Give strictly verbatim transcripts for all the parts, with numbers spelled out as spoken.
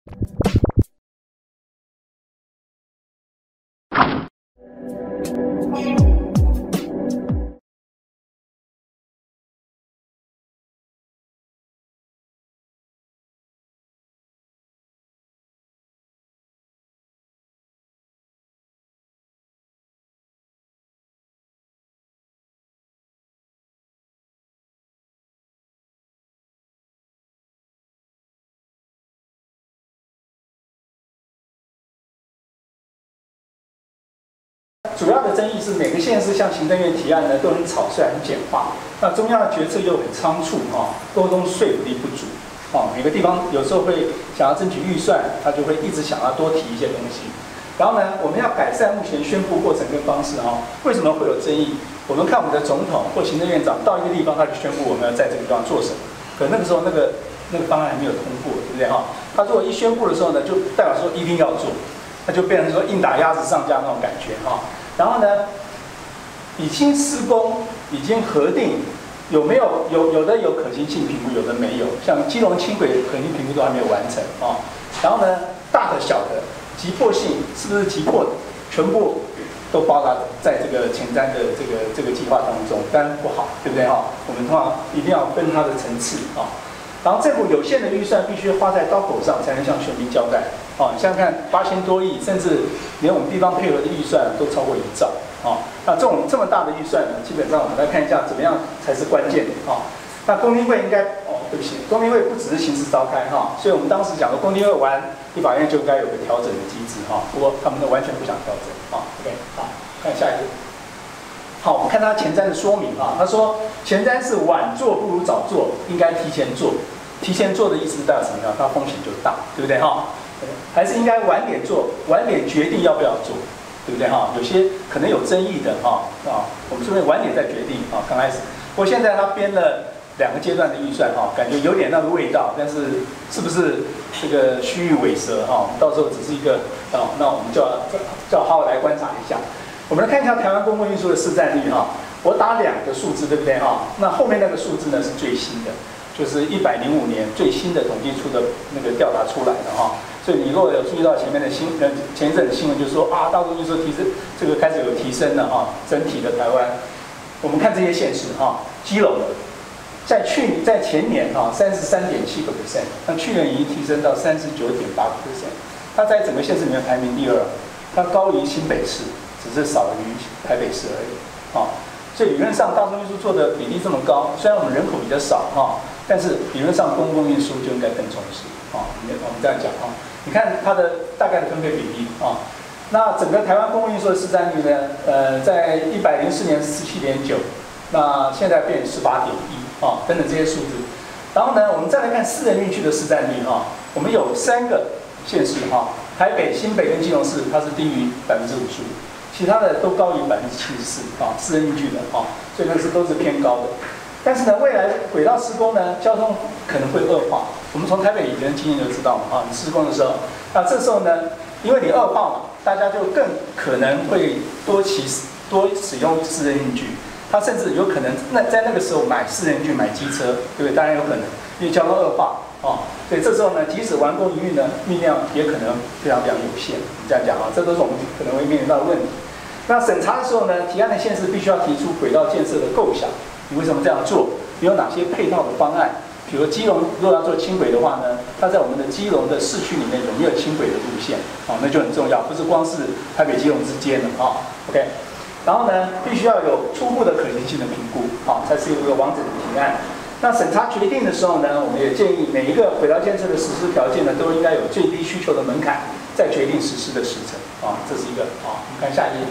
主要的争议是每个县市向行政院提案呢都很草率、很简化，那中央的决策又很仓促啊，沟通说服力不足啊。每个地方有时候会想要争取预算，他就会一直想要多提一些东西。然后呢，我们要改善目前宣布过程跟方式啊，为什么会有争议？我们看我们的总统或行政院长到一个地方，他就宣布我们要在这个地方做什么，可那个时候那个那个方案还没有通过，对不对哈？他如果一宣布的时候呢，就代表说一定要做，那就变成说硬打鸭子上架那种感觉哈。然后呢，已经施工，已经核定，有没有有有的有可行性评估，有的没有。像基隆轻轨可行性评估都还没有完成啊。然后呢，大的小的，急迫性是不是急迫的，全部都包含在这个前瞻的这个这个计划当中，当然不好，对不对哈？我们通常一定要分它的层次啊。然后政府有限的预算必须花在刀口上，才能向全民交代。哦，你想想看，八千多亿，甚至连我们地方配合的预算都超过一兆。哦，那这种这么大的预算呢，基本上我们来看一下怎么样才是关键的。哦，那公听会应该，哦，对不起，公听会不只是形式召开哈，所以我们当时讲的公听会完，立法院就应该有个调整的机制哈。不过他们都完全不想调整。啊 ，OK， 好，看下一个。好，我们看他前瞻的说明啊，他说前瞻是晚做不如早做，应该提前做。提前做的意思代表什么呢？它风险就大，对不对哈？还是应该晚点做，晚点决定要不要做，对不对哈？有些可能有争议的哈啊，我们这边晚点再决定啊。刚开始，不过现在他编了两个阶段的预算哈，感觉有点那个味道，但是是不是这个虚与委蛇哈？到时候只是一个啊，那我们就要就要好好来观察一下。我们来看一下台湾公共运输的市占率哈，我打两个数字，对不对哈？那后面那个数字呢是最新的。就是一百零五年最新的统计处的那个调查出来的哈，所以你如果有注意到前面的新呃前一阵的新闻，就说啊，大陆就说提升这个开始有提升了哈，整体的台湾，我们看这些县市哈，基隆在去在前年哈三十三点七个 percent， 那去年已经提升到三十九点八个 percent， 它在整个县市里面排名第二，它高于新北市，只是少于台北市而已啊。所以理论上大众运输做的比例这么高，虽然我们人口比较少哈。但是理论上，公共运输就应该更重视啊。我们我们这样讲啊，你看它的大概的分配比例啊。那整个台湾公共运输的市占率呢，呃，在一百零四年是十七点九，那现在变十八点一啊，等等这些数字。然后呢，我们再来看私人运区的市占率哈，我们有三个县市哈，台北、新北跟基隆市，它是低于百分之五十五，其他的都高于百分之七十四啊，私人运区的啊，所以那是都是偏高的。但是呢，未来轨道施工呢，交通可能会恶化。我们从台北以前的经验就知道嘛，啊，你施工的时候，那这时候呢，因为你恶化嘛，大家就更可能会多骑多使用私人运具，他甚至有可能那在那个时候买私人运具买机车，对不对？当然有可能，因为交通恶化啊，所以这时候呢，即使完工营运呢，运量也可能非常非常有限。这样讲啊，这都是我们可能会面临到的问题。那审查的时候呢，提案的县市必须要提出轨道建设的构想。你为什么这样做？你有哪些配套的方案？比如基隆如果要做轻轨的话呢，它在我们的基隆的市区里面有没有轻轨的路线？啊，那就很重要，不是光是台北基隆之间的啊。OK， 然后呢，必须要有初步的可行性的评估，啊，才是有一个完整的提案。那审查决定的时候呢，我们也建议每一个轨道建设的实施条件呢，都应该有最低需求的门槛，再决定实施的时程。啊，这是一个啊，我们看下一页。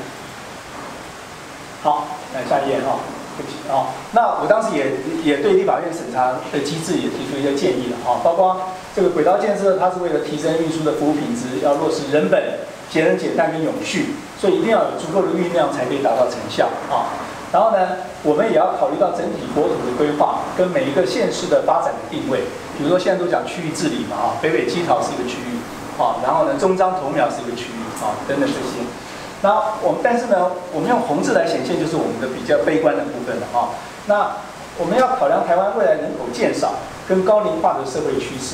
好，来下一页哈。对不起啊，那我当时也也对立法院审查的机制也提出一些建议了啊，包括这个轨道建设，它是为了提升运输的服务品质，要落实人本、节能减碳跟永续，所以一定要有足够的运量才可以达到成效啊。然后呢，我们也要考虑到整体国土的规划跟每一个县市的发展的定位，比如说现在都讲区域治理嘛啊，北北基桃是一个区域啊，然后呢中彰投苗是一个区域啊，等等这些。那我们但是呢，我们用红字来显现，就是我们的比较悲观的部分了啊。那我们要考量台湾未来人口减少跟高龄化的社会趋势，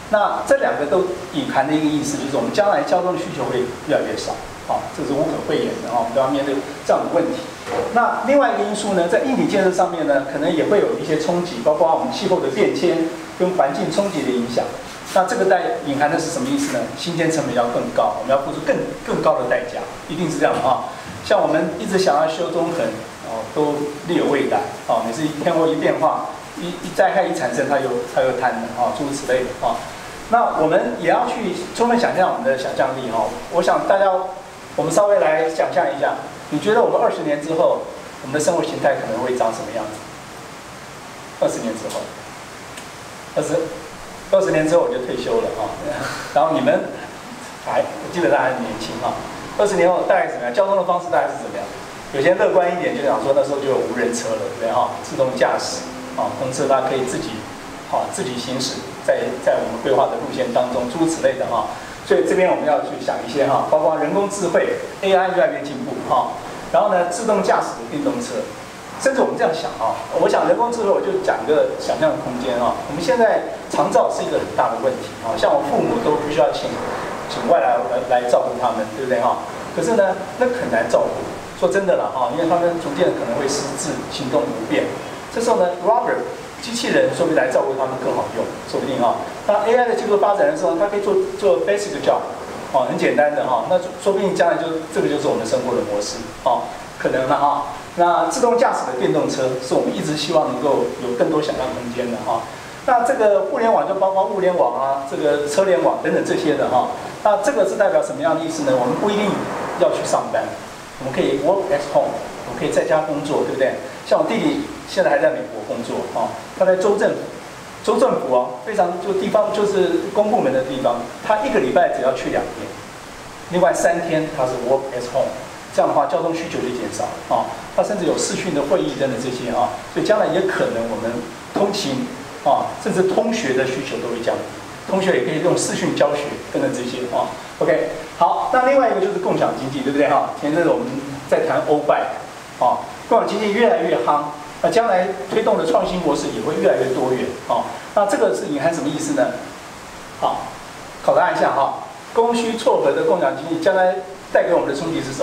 那这两个都隐含的一个意思，就是我们将来交通的需求会越来越少，啊，这是无可讳言的啊，我们都要面对这样的问题。那另外一个因素呢，在硬体建设上面呢，可能也会有一些冲击，包括我们气候的变迁跟环境冲击的影响。那这个带隐含的是什么意思呢？新建成本要更高，我们要付出更更高的代价，一定是这样的啊。像我们一直想要修中横，哦，都力有未逮，哦，每次天候一变化，一一灾害一产生，它又它又瘫了，啊，诸如此类的啊。那我们也要去充分想象我们的想象力哈。我想大家，我们稍微来想象一下，你觉得我们二十年之后，我们的生活形态可能会长什么样子？二十年之后，二十二十年之后我就退休了哈。然后你们还基本上还很年轻哈。二十年后大概怎么样？交通的方式大概是怎么样？有些乐观一点就想说那时候就有无人车了，对不对哈？自动驾驶啊，公车它可以自己。好，自己行驶在在我们规划的路线当中，诸如此类的哈。所以这边我们要去想一些哈，包括人工智慧 A I 越来越进步哈。然后呢，自动驾驶的电动车，甚至我们这样想哈，我想人工智慧我就讲一个想象的空间哈。我们现在长照是一个很大的问题哈，像我父母都必须要请请外来来来照顾他们，对不对哈？可是呢，那很难照顾。说真的了哈，因为他们逐渐可能会失智，行动不便。这时候呢 ，Robert。机器人说不定来照顾他们更好用，说不定哈。那 A I 的技术发展的时候，它可以做做 basic job， 哦，很简单的哈。那说不定将来就这个就是我们生活的模式，哦，可能了哈。那自动驾驶的电动车是我们一直希望能够有更多想象空间的哈。那这个互联网就包括物联网啊，这个车联网等等这些的哈。那这个是代表什么样的意思呢？我们不一定要去上班，我们可以 work at home， 我们可以在家工作，对不对？像我弟弟现在还在美国工作啊，他在州政府，州政府啊，非常就地方就是公部门的地方，他一个礼拜只要去两天，另外三天他是 work at home， 这样的话交通需求就减少了啊，他甚至有视讯的会议等等这些啊，所以将来也可能我们通勤啊，甚至通学的需求都会降低，同学也可以用视讯教学等等这些啊。OK， 好，那另外一个就是共享经济，对不对哈？前阵子我们在谈欧拜啊。共享经济越来越夯，那将来推动的创新模式也会越来越多元啊。那这个是隐含什么意思呢？好，考察一下哈，供需撮合的共享经济将来带给我们的冲击是什么？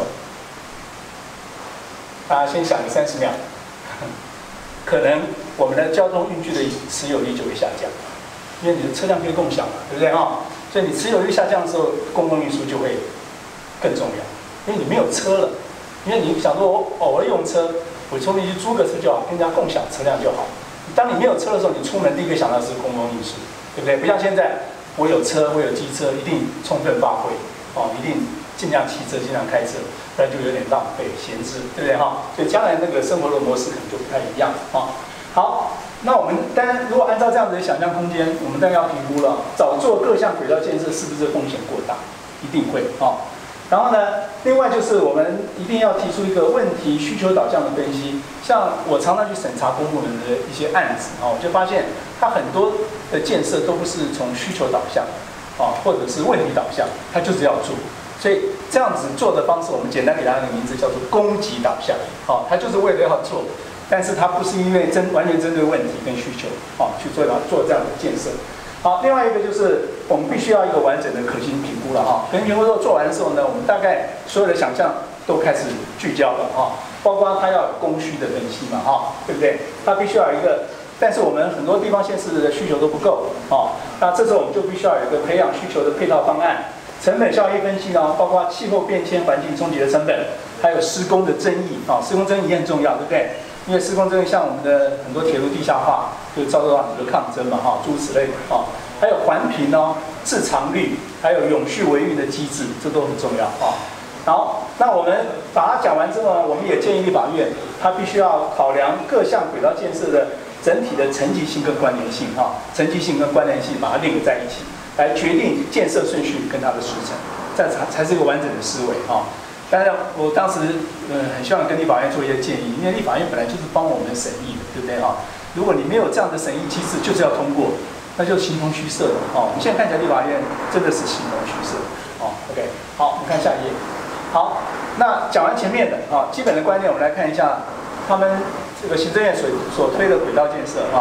大家先想个三十秒，可能我们的交通运具的持有率就会下降，因为你的车辆可以共享嘛，对不对哈？所以你持有率下降的时候，公共运输就会更重要，因为你没有车了。因为你想说，我偶尔用车，我出门去租个车就好，跟人家共享车辆就好。当你没有车的时候，你出门第一个想到的是公共运输，对不对？不像现在，我有车，我有机车，一定充分发挥，哦，一定尽量骑车，尽量开车，不然就有点浪费、闲置，对不对哈？所以将来那个生活的模式可能就不太一样啊。好，那我们当然如果按照这样子的想象空间，我们当然要评估了，早做各项轨道建设是不是风险过大？一定会啊。然后呢，另外就是我们一定要提出一个问题需求导向的分析。像我常常去审查公部门的一些案子啊，我就发现它很多的建设都不是从需求导向啊，或者是问题导向，它就是要做。所以这样子做的方式，我们简单给它的名字叫做供给导向。好，它就是为了要做，但是它不是因为针完全针对问题跟需求啊去做做这样的建设。好，另外一个就是我们必须要一个完整的可行评估了哈。可行评估做做完的时候呢，我们大概所有的想象都开始聚焦了哈，包括它要有供需的分析嘛哈，对不对？它必须要有一个，但是我们很多地方县市的需求都不够啊，那这时候我们就必须要有一个培养需求的配套方案，成本效益分析呢，包括气候变迁、环境冲击的成本，还有施工的争议啊，施工争议也很重要，对不对？因为施工争议像我们的很多铁路地下化，就遭受到很多抗争嘛哈，诸如此类的啊。还有环评哦、自偿率，还有永续维运的机制，这都很重要啊。好，那我们把它讲完之后呢，我们也建议立法院，它必须要考量各项轨道建设的整体的层级性跟关联性哈，层级性跟关联性把它 link 在一起，来决定建设顺序跟它的时程，这样才才是一个完整的思维哈。当然，我当时嗯很希望跟立法院做一些建议，因为立法院本来就是帮我们审议的，对不对哈？如果你没有这样的审议机制，就是要通过。那就形同虚设了哦。我们现在看起来立法院真的是形同虚设哦。OK， 好，我们看下一页。好，那讲完前面的啊，基本的观念，我们来看一下他们这个行政院所所推的轨道建设啊。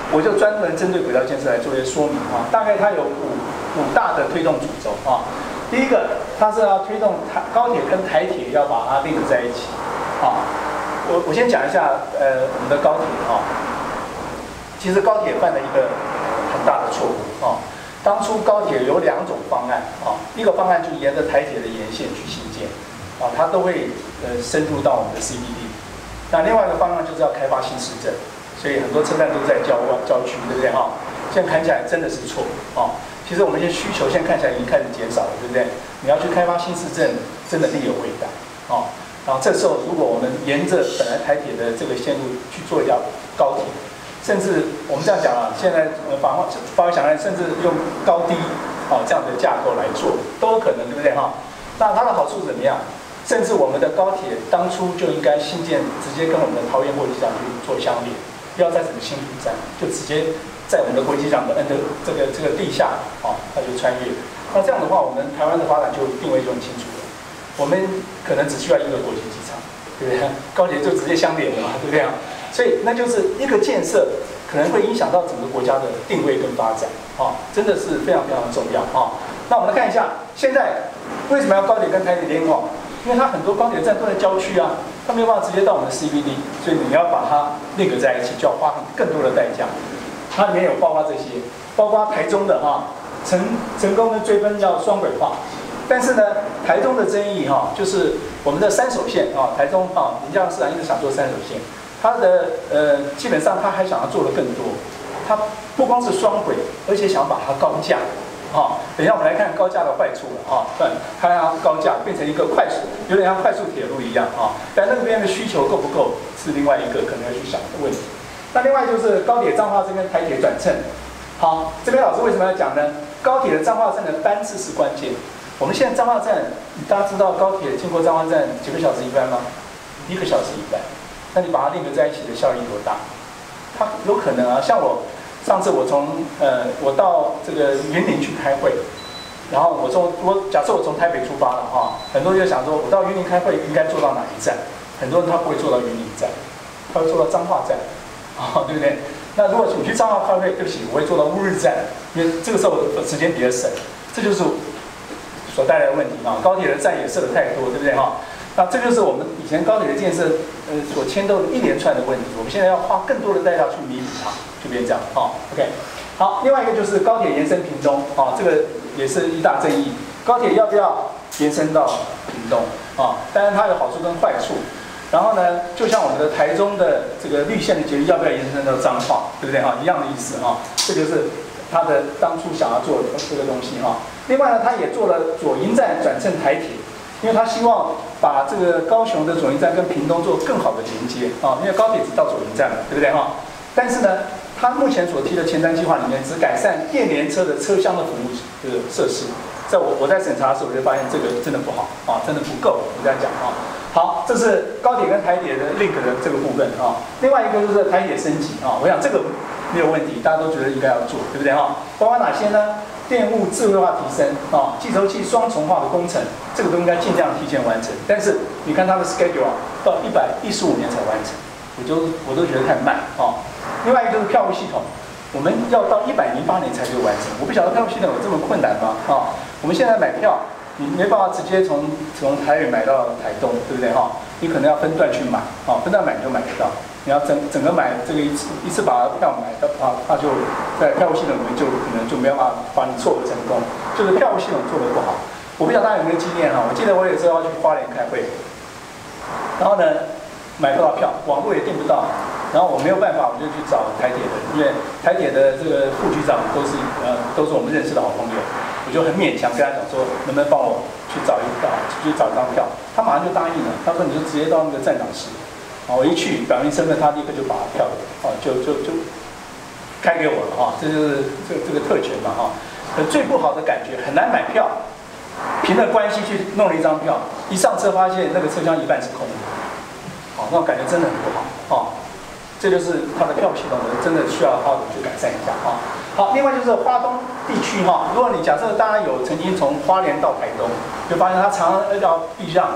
我就专门针对轨道建设来做一些说明啊。大概它有五五大的推动主轴啊。第一个，它是要推动台高铁跟台铁要把它 link 在一起啊。我我先讲一下呃我们的高铁啊。其实高铁犯了一个很大的错误啊。当初高铁有两种方案啊，一个方案就是沿着台铁的沿线去兴建啊，它都会呃深入到我们的 C B D。那另外一个方案就是要开发新市镇，所以很多车站都在郊外郊区，对不对哈？现在看起来真的是错啊。其实我们现在需求现在看起来已经开始减少了，对不对？你要去开发新市镇，真的力有未逮啊。然后这时候如果我们沿着本来台铁的这个线路去做一条高铁。甚至我们这样讲啊，现在呃法法法律想来，甚至用高低啊这样的架构来做都有可能，对不对哈？那它的好处怎么样？甚至我们的高铁当初就应该新建，直接跟我们的桃园国际机场去做相连，不要在什么新竹站，就直接在我们的国际机场的 under 这个这个地下啊，它就穿越。那这样的话，我们台湾的发展就定位就很清楚了。我们可能只需要一个国际机场，对不对？高铁就直接相连了嘛，对不对啊？所以那就是一个建设可能会影响到整个国家的定位跟发展啊，真的是非常非常重要啊。那我们来看一下，现在为什么要高铁跟台铁联网？因为它很多高铁站都在郊区啊，它没有办法直接到我们的 C B D， 所以你要把它那个在一起，就要花更多的代价。它里面有包括这些，包括台中的哈、啊，成成功的追分要双轨化，但是呢，台中的争议哈、啊，就是我们的三手线啊，台中啊，林佳龙市长一直想做三手线。它的呃，基本上他还想要做的更多，他不光是双轨，而且想把它高架，啊，等一下我们来看高架的坏处了啊，对，它要高架变成一个快速，有点像快速铁路一样啊，但那边的需求够不够是另外一个可能要去想的问题。那另外就是高铁彰化这边台铁转乘，好，这边老师为什么要讲呢？高铁的彰化站的班次是关键。我们现在彰化站，大家知道高铁经过彰化站几个小时一班吗？一个小时一班。那你把它 link 在一起的效益多大？它有可能啊，像我上次我从呃我到这个云林去开会，然后我从我假设我从台北出发了哈，很多人就想说我到云林开会应该坐到哪一站？很多人他不会坐到云林站，他会坐到彰化站，啊、哦、对不对？那如果你去彰化开会，对不起，我会坐到乌日站，因为这个时候时间比较省，这就是所带来的问题啊。高铁的站也设的太多，对不对哈？那这就是我们以前高铁的建设，呃，所牵动的一连串的问题。我们现在要花更多的代价去弥补它，就变这样啊。OK， 好，另外一个就是高铁延伸屏东啊，这个也是一大争议。高铁要不要延伸到屏东啊？当然它有好处跟坏处。然后呢，就像我们的台中的这个绿线的捷运要不要延伸到彰化，对不对哈？一样的意思哈。这就是他的当初想要做的这个东西哈。另外呢，他也做了左营站转乘台铁。因为他希望把这个高雄的左营站跟屏东做更好的连接啊，因为高铁只到左营站嘛，对不对哈？但是呢，他目前所提的前瞻计划里面只改善电联车的车厢的服务这个设施，在我我在审查的时候我就发现这个真的不好啊，真的不够。我这样讲啊，好，这是高铁跟台铁的 link 的这个部分啊。另外一个就是台铁升级啊，我想这个没有问题，大家都觉得应该要做，对不对哈？包括哪些呢？电务智慧化提升啊，计筹器双重化的工程，这个都应该尽量提前完成。但是你看它的 schedule 啊，到一百一十五年才完成，我就我都觉得太慢啊。另外一个就是票务系统，我们要到一百零八年才可以完成。我不晓得票务系统有这么困难吗？啊，我们现在买票，你没办法直接从从台北买到台东，对不对哈？你可能要分段去买啊，分段买你就买得到。你要整整个买这个一次一次把票买到啊，那就在票务系统里面就可能就没有办法把你撮合成功，就是票务系统做得不好。我不晓得大家有没有经验哈？我记得我有时候要去花莲开会，然后呢买不到票，网络也订不到，然后我没有办法，我就去找台铁的，因为台铁的这个副局长都是呃都是我们认识的好朋友，我就很勉强跟他讲说，能不能帮我去找一张去找一张票？他马上就答应了，他说你就直接到那个站长室。啊，我一去表明身份，他立刻就把票啊就就就开给我了哈，这就是这这个特权嘛哈。可最不好的感觉很难买票，凭着关系去弄了一张票，一上车发现那个车厢一半是空的，好，那种感觉真的很不好啊。这就是它的票系统呢，真的需要好好的去改善一下啊。好，另外就是花东地区哈，如果你假设大家有曾经从花莲到台东，就发现它常常要避让。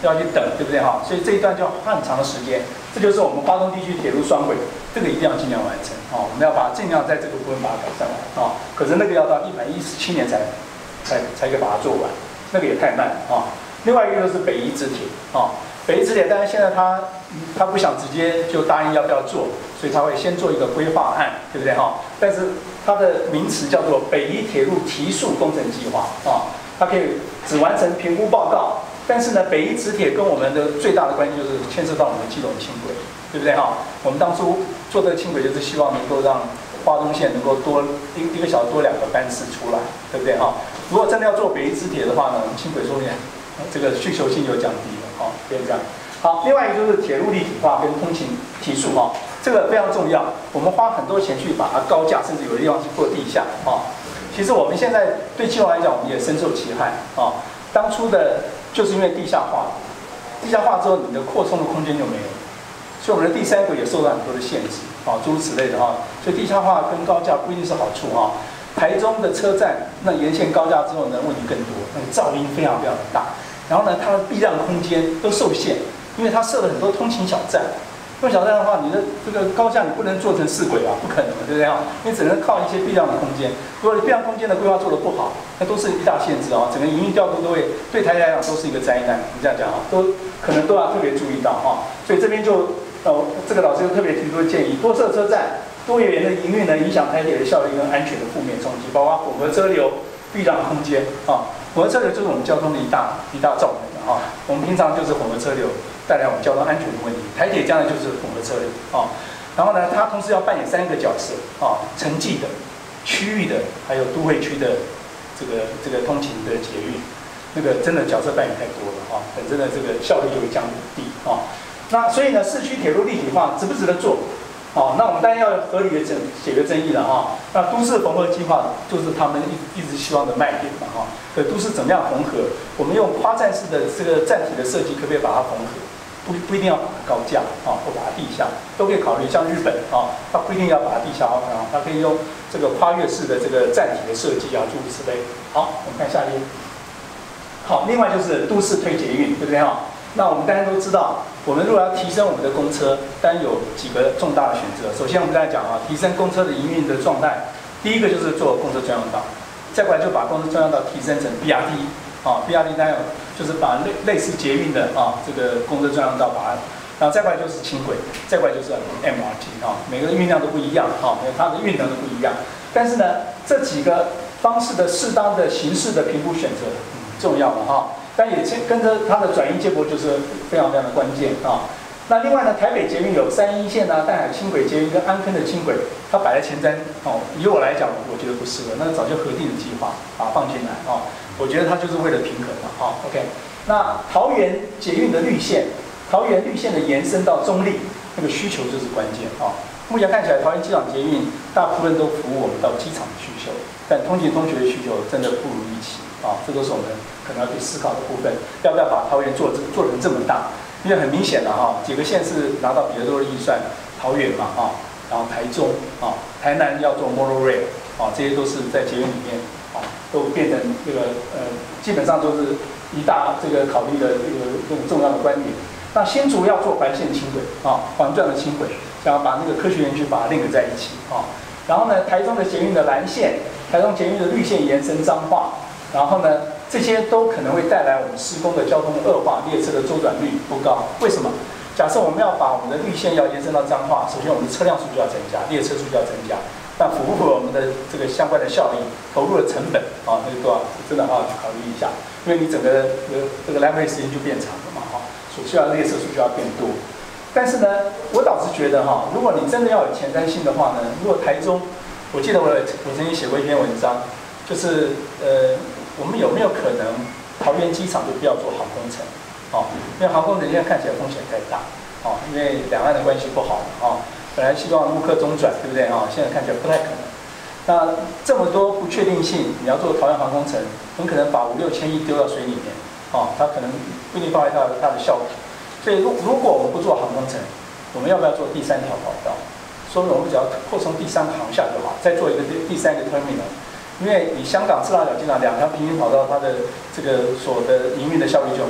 要去等，对不对哈？所以这一段就要花很长的时间。这就是我们花东地区铁路双轨，这个一定要尽量完成啊！我们要把尽量在这个部分把它改善完啊。可是那个要到一百一十七年才才才可以把它做完，那个也太慢啊。另外一个就是北宜直铁啊，北宜直铁，但是现在他他不想直接就答应要不要做，所以他会先做一个规划案，对不对哈？但是它的名词叫做北宜铁路提速工程计划啊，它可以只完成评估报告。但是呢，北宜直铁跟我们的最大的关系就是牵涉到我们的基隆轻轨，对不对哈？我们当初做这个轻轨就是希望能够让花东线能够多一一个小时多两个班次出来，对不对哈？如果真的要做北宜直铁的话呢，我们轻轨说明这个需求性就降低了，哈，变这样。好，另外一个就是铁路立体化跟通勤提速哈，这个非常重要。我们花很多钱去把它高架，甚至有的地方去做地下啊。其实我们现在对基隆来讲，我们也深受其害啊。当初的就是因为地下化，地下化之后，你的扩充的空间就没有，所以我们的第三轨也受到很多的限制啊，诸如此类的哈。所以地下化跟高架不一定是好处哈。台中的车站那沿线高架之后呢，问题更多，那个噪音非常非常的大，然后呢，它的避让空间都受限，因为它设了很多通勤小站。通勤小站的话，你的这个高架你不能做成四轨啊，不可能，对不对啊？你只能靠一些避让的空间。如果你避让空间的规划做得不好，那都是一大限制啊，整个营运调度都会对台来讲都是一个灾难。我们这样讲啊，都可能都要特别注意到啊。所以这边就呃，这个老师就特别提出的建议，多设车站，多元的营运呢，影响台铁的效率跟安全的负面冲击，包括混合车流、避让空间啊。混合车流就是我们交通的一大一大造成的啊。我们平常就是混合车流带来我们交通安全的问题，台铁将来就是混合车流啊。然后呢，它同时要扮演三个角色啊，城际的、区域的，还有都会区的这个这个通勤的捷运，那个真的角色扮演太多了啊，本身的这个效率就会降低啊。那所以呢，市区铁路立体化值不值得做？哦，那我们当然要合理的解解决争议了哈。那都市缝合计划就是他们一一直希望的卖点嘛哈。可都市怎么样缝合？我们用跨站式的这个站体的设计，可不可以把它缝合？不不一定要把它高架啊，或把它地下，都可以考虑。像日本啊，它不一定要把它地下啊，它可以用这个跨越式的这个站体的设计啊，诸如此类。好，我们看下一页。好，另外就是都市推捷运，对不对哈？那我们大家都知道，我们如果要提升我们的公车，当然有几个重大的选择。首先，我们刚才讲啊，提升公车的营运的状态，第一个就是做公车专用道，再过来就把公车专用道提升成 B R T 啊 ，B R T 当然就是把类类似捷运的啊这个公车专用道把它，然后再过来就是轻轨，再过来就是 M R T 啊，每个的运量都不一样啊，因为它的运能都不一样。但是呢，这几个方式的适当的形式的评估选择，嗯，重要了哈。但也跟着它的转移结果就是非常非常的关键啊。那另外呢，台北捷运有三一线啊、淡海轻轨捷运跟安坑的轻轨，它摆在前瞻哦。以我来讲，我觉得不适合，那早就核定的计划把它放进来啊。我觉得它就是为了平衡嘛啊。OK， 那桃园捷运的绿线，桃园绿线的延伸到中立，那个需求就是关键啊。目前看起来，桃园机场捷运大部分都服务我们到机场的需求，但通勤通学的需求真的不如预期啊。这都是我们可能要去思考的部分，要不要把桃园做做成这么大？因为很明显的哈，几个县市拿到比较多的预算，桃园嘛啊，然后台中啊，台南要做 monorail 啊，这些都是在捷运里面啊，都变成这个呃，基本上都是一大这个考虑的这个这种重要的观点。那新竹要做环线轻轨啊，环状的轻轨，想要把那个科学园区把它 link 在一起啊。然后呢，台中的捷运的蓝线，台中捷运的绿线延伸彰化，然后呢，这些都可能会带来我们施工的交通恶化，列车的周转率不高。为什么？假设我们要把我们的绿线要延伸到彰化，首先我们的车辆数就要增加，列车数就要增加，但符不符合我们的这个相关的效益、投入的成本啊，那个都要真的要去考虑一下，因为你整个呃这个来回时间就变长了嘛哈，所需要的列车数就要变多。但是呢，我倒是觉得哈，如果你真的要有前瞻性的话呢，如果台中，我记得我我曾经写过一篇文章，就是呃。我们有没有可能桃园机场就不要做航空城？哦，因为航空城现在看起来风险太大，哦，因为两岸的关系不好哦，本来希望陆客中转，对不对啊？哦，现在看起来不太可能。那这么多不确定性，你要做桃园航空城，很可能把五六千亿丢到水里面，哦，它可能不一定发挥它的它的效果。所以如如果我们不做航空城，我们要不要做第三条跑道？说明我们只要扩充第三个航厦就好，再做一个第第三个 terminal。因为以香港赤道角机场两条平行跑道，它的这个所的营运的效率就很好。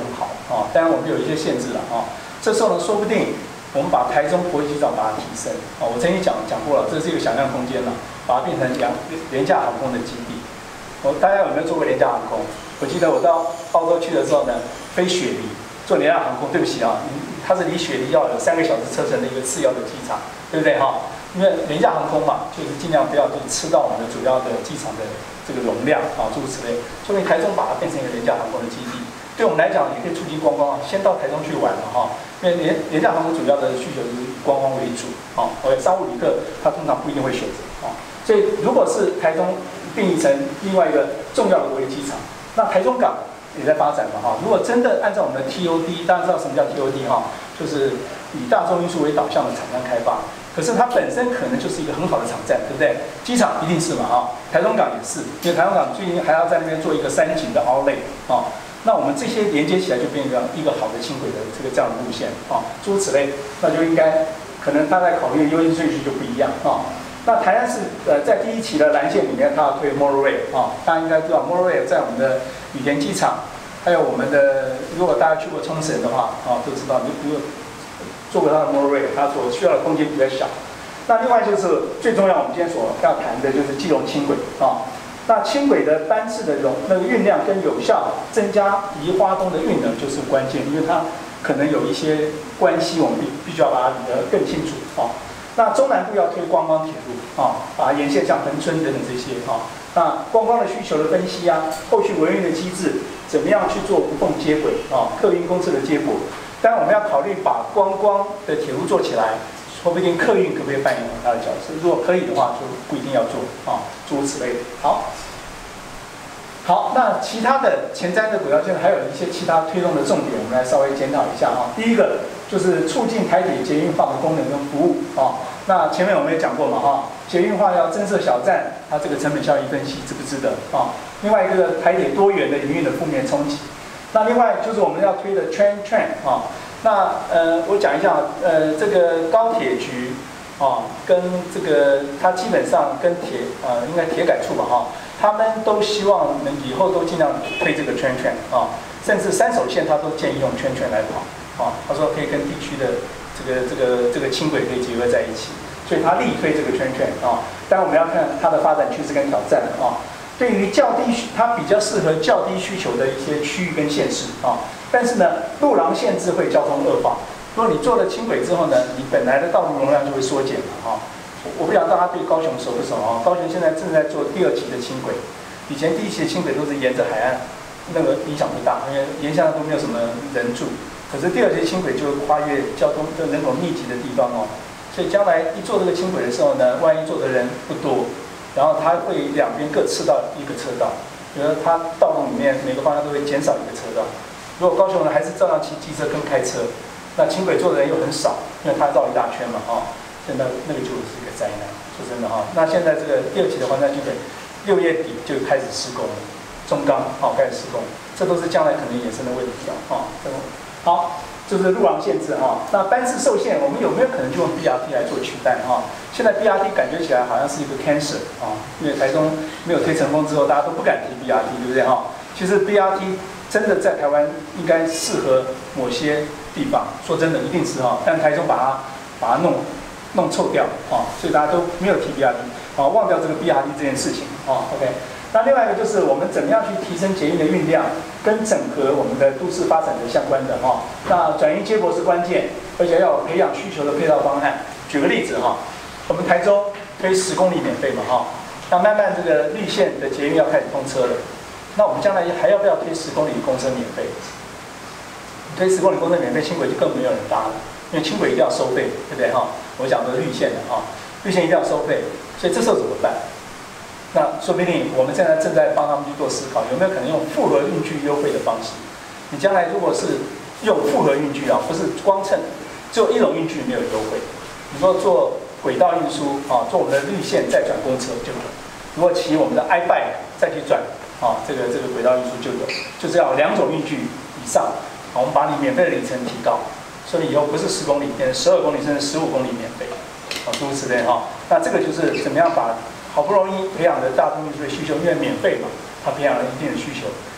哦，当然我们有一些限制了哦。这时候呢，说不定我们把台中国际机场把它提升哦，我曾经讲讲过了，这是一个想象空间了，把它变成廉廉价航空的基地。我大家有没有坐过廉价航空？我记得我到澳洲去的时候呢，飞雪梨坐廉价航空，对不起啊，它是离雪梨要有三个小时车程的一个次要的机场，对不对哈？因为廉价航空嘛，就是尽量不要去吃到我们的主要的机场的这个容量啊，诸如此类。所以台中把它变成一个廉价航空的基地，对我们来讲也可以促进观光啊，先到台中去玩了哈。因为廉廉价航空主要的需求是以观光为主啊，而商务旅客他通常不一定会选择啊。所以如果是台中定义成另外一个重要的国际机场，那台中港也在发展嘛哈。如果真的按照我们的 T O D， 大家知道什么叫 T O D 哈，就是以大众运输为导向的厂商开发。可是它本身可能就是一个很好的场站，对不对？机场一定是嘛啊，台中港也是，因为台中港最近还要在那边做一个三井的 outlet 啊。那我们这些连接起来就变成一个好的轻轨的这个这样的路线啊，诸如此类，那就应该可能大家考虑优先顺序就不一样啊。那台南市呃在第一期的蓝线里面，它要推 monorail 啊，大家应该知道 monorail 在我们的羽田机场，还有我们的如果大家去过冲绳的话啊，都知道你如果坐过它的 monorail， 它所需要的空间比较小。那另外就是最重要，我们今天所要谈的就是基隆轻轨啊。那轻轨的班次的容那个运量跟有效增加宜花东的运能就是关键，因为它可能有一些关系，我们必必须要把它理得更清楚啊。那中南部要推观光铁路啊，把沿线像恒春等等这些啊，那观光的需求的分析啊，后续维运的机制怎么样去做无缝接轨啊，客运公司的接驳。当然我们要考虑把观光的铁路做起来。说不定客运可不可以扮演很大的角色？如果可以的话，就不一定要做啊，诸如此类的。好，好，那其他的前瞻的轨道建设还有一些其他推动的重点，我们来稍微检讨一下啊。第一个就是促进台铁捷运化的功能跟服务啊。那前面我们也讲过嘛哈，捷运化要增设小站，它这个成本效益分析值不值得啊？另外一个台铁多元的营运的负面冲击。那另外就是我们要推的 Train Train 啊。那呃，我讲一下，呃，这个高铁局啊，跟这个它基本上跟铁呃，应该铁改处吧哈，他们都希望能以后都尽量推这个圈圈啊，甚至三手线他都建议用圈圈来跑啊，他说可以跟地区的这个这个这个轻轨可以结合在一起，所以他力推这个圈圈啊。当然我们要看它的发展趋势跟挑战啊。对于较低需，它比较适合较低需求的一些区域跟县市啊。但是呢，路廊限制会交通恶化。如果你做了轻轨之后呢，你本来的道路容量就会缩减了哈。我不晓得大家对高雄熟不熟啊？高雄现在正在做第二期的轻轨，以前第一期的轻轨都是沿着海岸，那个影响不大，因为沿下都没有什么人住。可是第二期轻轨就跨越交通的人口密集的地方哦，所以将来一做这个轻轨的时候呢，万一坐的人不多，然后它会两边各吃到一个车道，比如它道路里面每个方向都会减少一个车道。如果高雄人还是照样骑机车跟开车，那轻轨坐的人又很少，因为它绕一大圈嘛，哈、哦，现在那个就是一个灾难。说真的哈、哦，那现在这个第二期的环山轻轨，六月底就开始施工了，中钢好、哦、开始施工，这都是将来可能衍生的问题啊，哦，好，就是路廊限制哈、哦，那班次受限，我们有没有可能就用 B R T 来做取代哈、哦？现在 B R T 感觉起来好像是一个 cancer 啊、哦，因为台中没有推成功之后，大家都不敢提 B R T， 对不对哈、哦？其实 B R T 真的在台湾应该适合某些地方，说真的一定是哈，但台中把它把它弄弄臭掉啊，所以大家都没有提 B R T， 啊，忘掉这个 B R T 这件事情啊。OK， 那另外一个就是我们怎么样去提升捷运的运量，跟整合我们的都市发展的相关的哈。那转运接驳是关键，而且要有培养需求的配套方案。举个例子哈，我们台中推十公里免费嘛哈，那慢慢这个绿线的捷运要开始通车了。那我们将来还要不要推十公里公车免费？推十公里公车免费，轻轨就更没有人搭了，因为轻轨一定要收费，对不对哈？我讲的绿线的哈，绿线一定要收费，所以这时候怎么办？那说不定我们现在正在帮他们去做思考，有没有可能用复合运具优惠的方式？你将来如果是用复合运具啊，不是光乘，只有一种运具没有优惠。你说做轨道运输啊，做我们的绿线再转公车就有；如果骑我们的 iBike 再去转。啊，这个这个轨道运输就有，就是要两种运具以上，啊，我们把你免费的里程提高，所以以后不是十公里，变成十二公里甚至十五公里免费，啊，诸如此类哈。那这个就是怎么样把好不容易培养的大众运输的需求，因为免费嘛，它培养了一定的需求，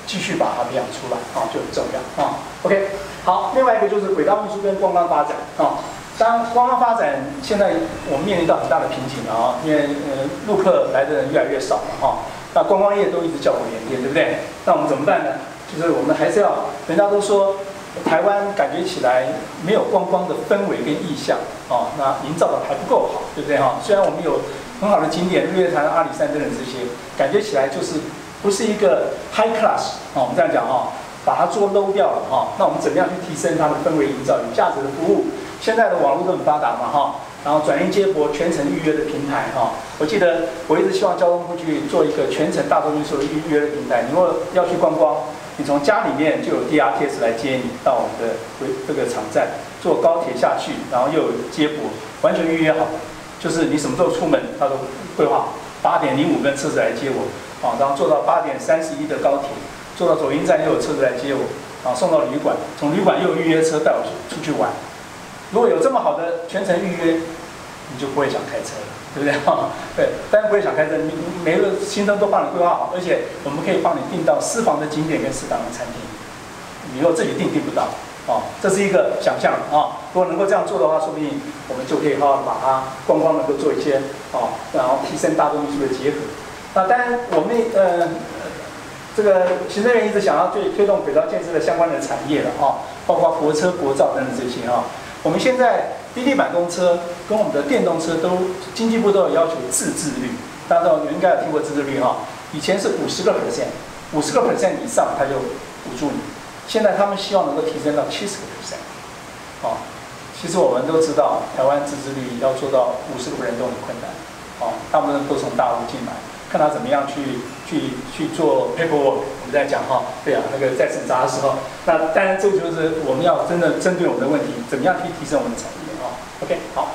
继续把它培养出来啊，就很重要啊。OK， 好，另外一个就是轨道运输跟观光发展啊。当然，观光发展现在我们面临到很大的瓶颈了啊，因为呃陆客来的人越来越少了哈，那观光业都一直叫苦连天，对不对？那我们怎么办呢？就是我们还是要，人家都说台湾感觉起来没有观光的氛围跟意象啊，那营造的还不够好，对不对哈？虽然我们有很好的景点，日月潭、阿里山等等这些，感觉起来就是不是一个 high class 啊，我们这样讲哈，把它做 low 掉了哈。那我们怎么样去提升它的氛围营造、有价值的服务？现在的网络都很发达嘛哈，然后转运接驳、全程预约的平台哈。我记得我一直希望交通部去做一个全程大众运输的预约的平台。你如果要去观光，你从家里面就有 D R T S 来接你到我们的这个场站，坐高铁下去，然后又有接驳，完全预约好，就是你什么时候出门，它都规划好。八点零五分车子来接我，啊，然后坐到八点三十一的高铁，坐到左营站又有车子来接我，啊，送到旅馆，从旅馆又有预约车带我出去玩。如果有这么好的全程预约，你就不会想开车了，对不对？对，当然不会想开车，你每个行程都帮你规划好，而且我们可以帮你订到私房的景点跟适当的餐厅。你如果自己订订不到，哦，这是一个想象啊。如果能够这样做的话，说不定我们就可以好好把它观光能够做一些哦，然后提升大众运输的结合。那当然，我们呃这个行政院一直想要推推动轨道建设的相关的产业了啊，包括国车、国造等等这些啊。我们现在低地板公车跟我们的电动车都经济部都有要求自制率，大家都应该有听过自制率哈。以前是五十个 percent， 五十个 percent 以上它就补助你，现在他们希望能够提升到七十个 percent。哦，其实我们都知道，台湾自制率要做到五十个 percent 都很困难，哦，大部分都从大陆进来，看他怎么样去去去做 paperwork。我们在讲哈，对啊，那个在审查的时候，那当然这就是我们要真的针对我们的问题，怎么样去提升我们的产业啊 ？OK， 好。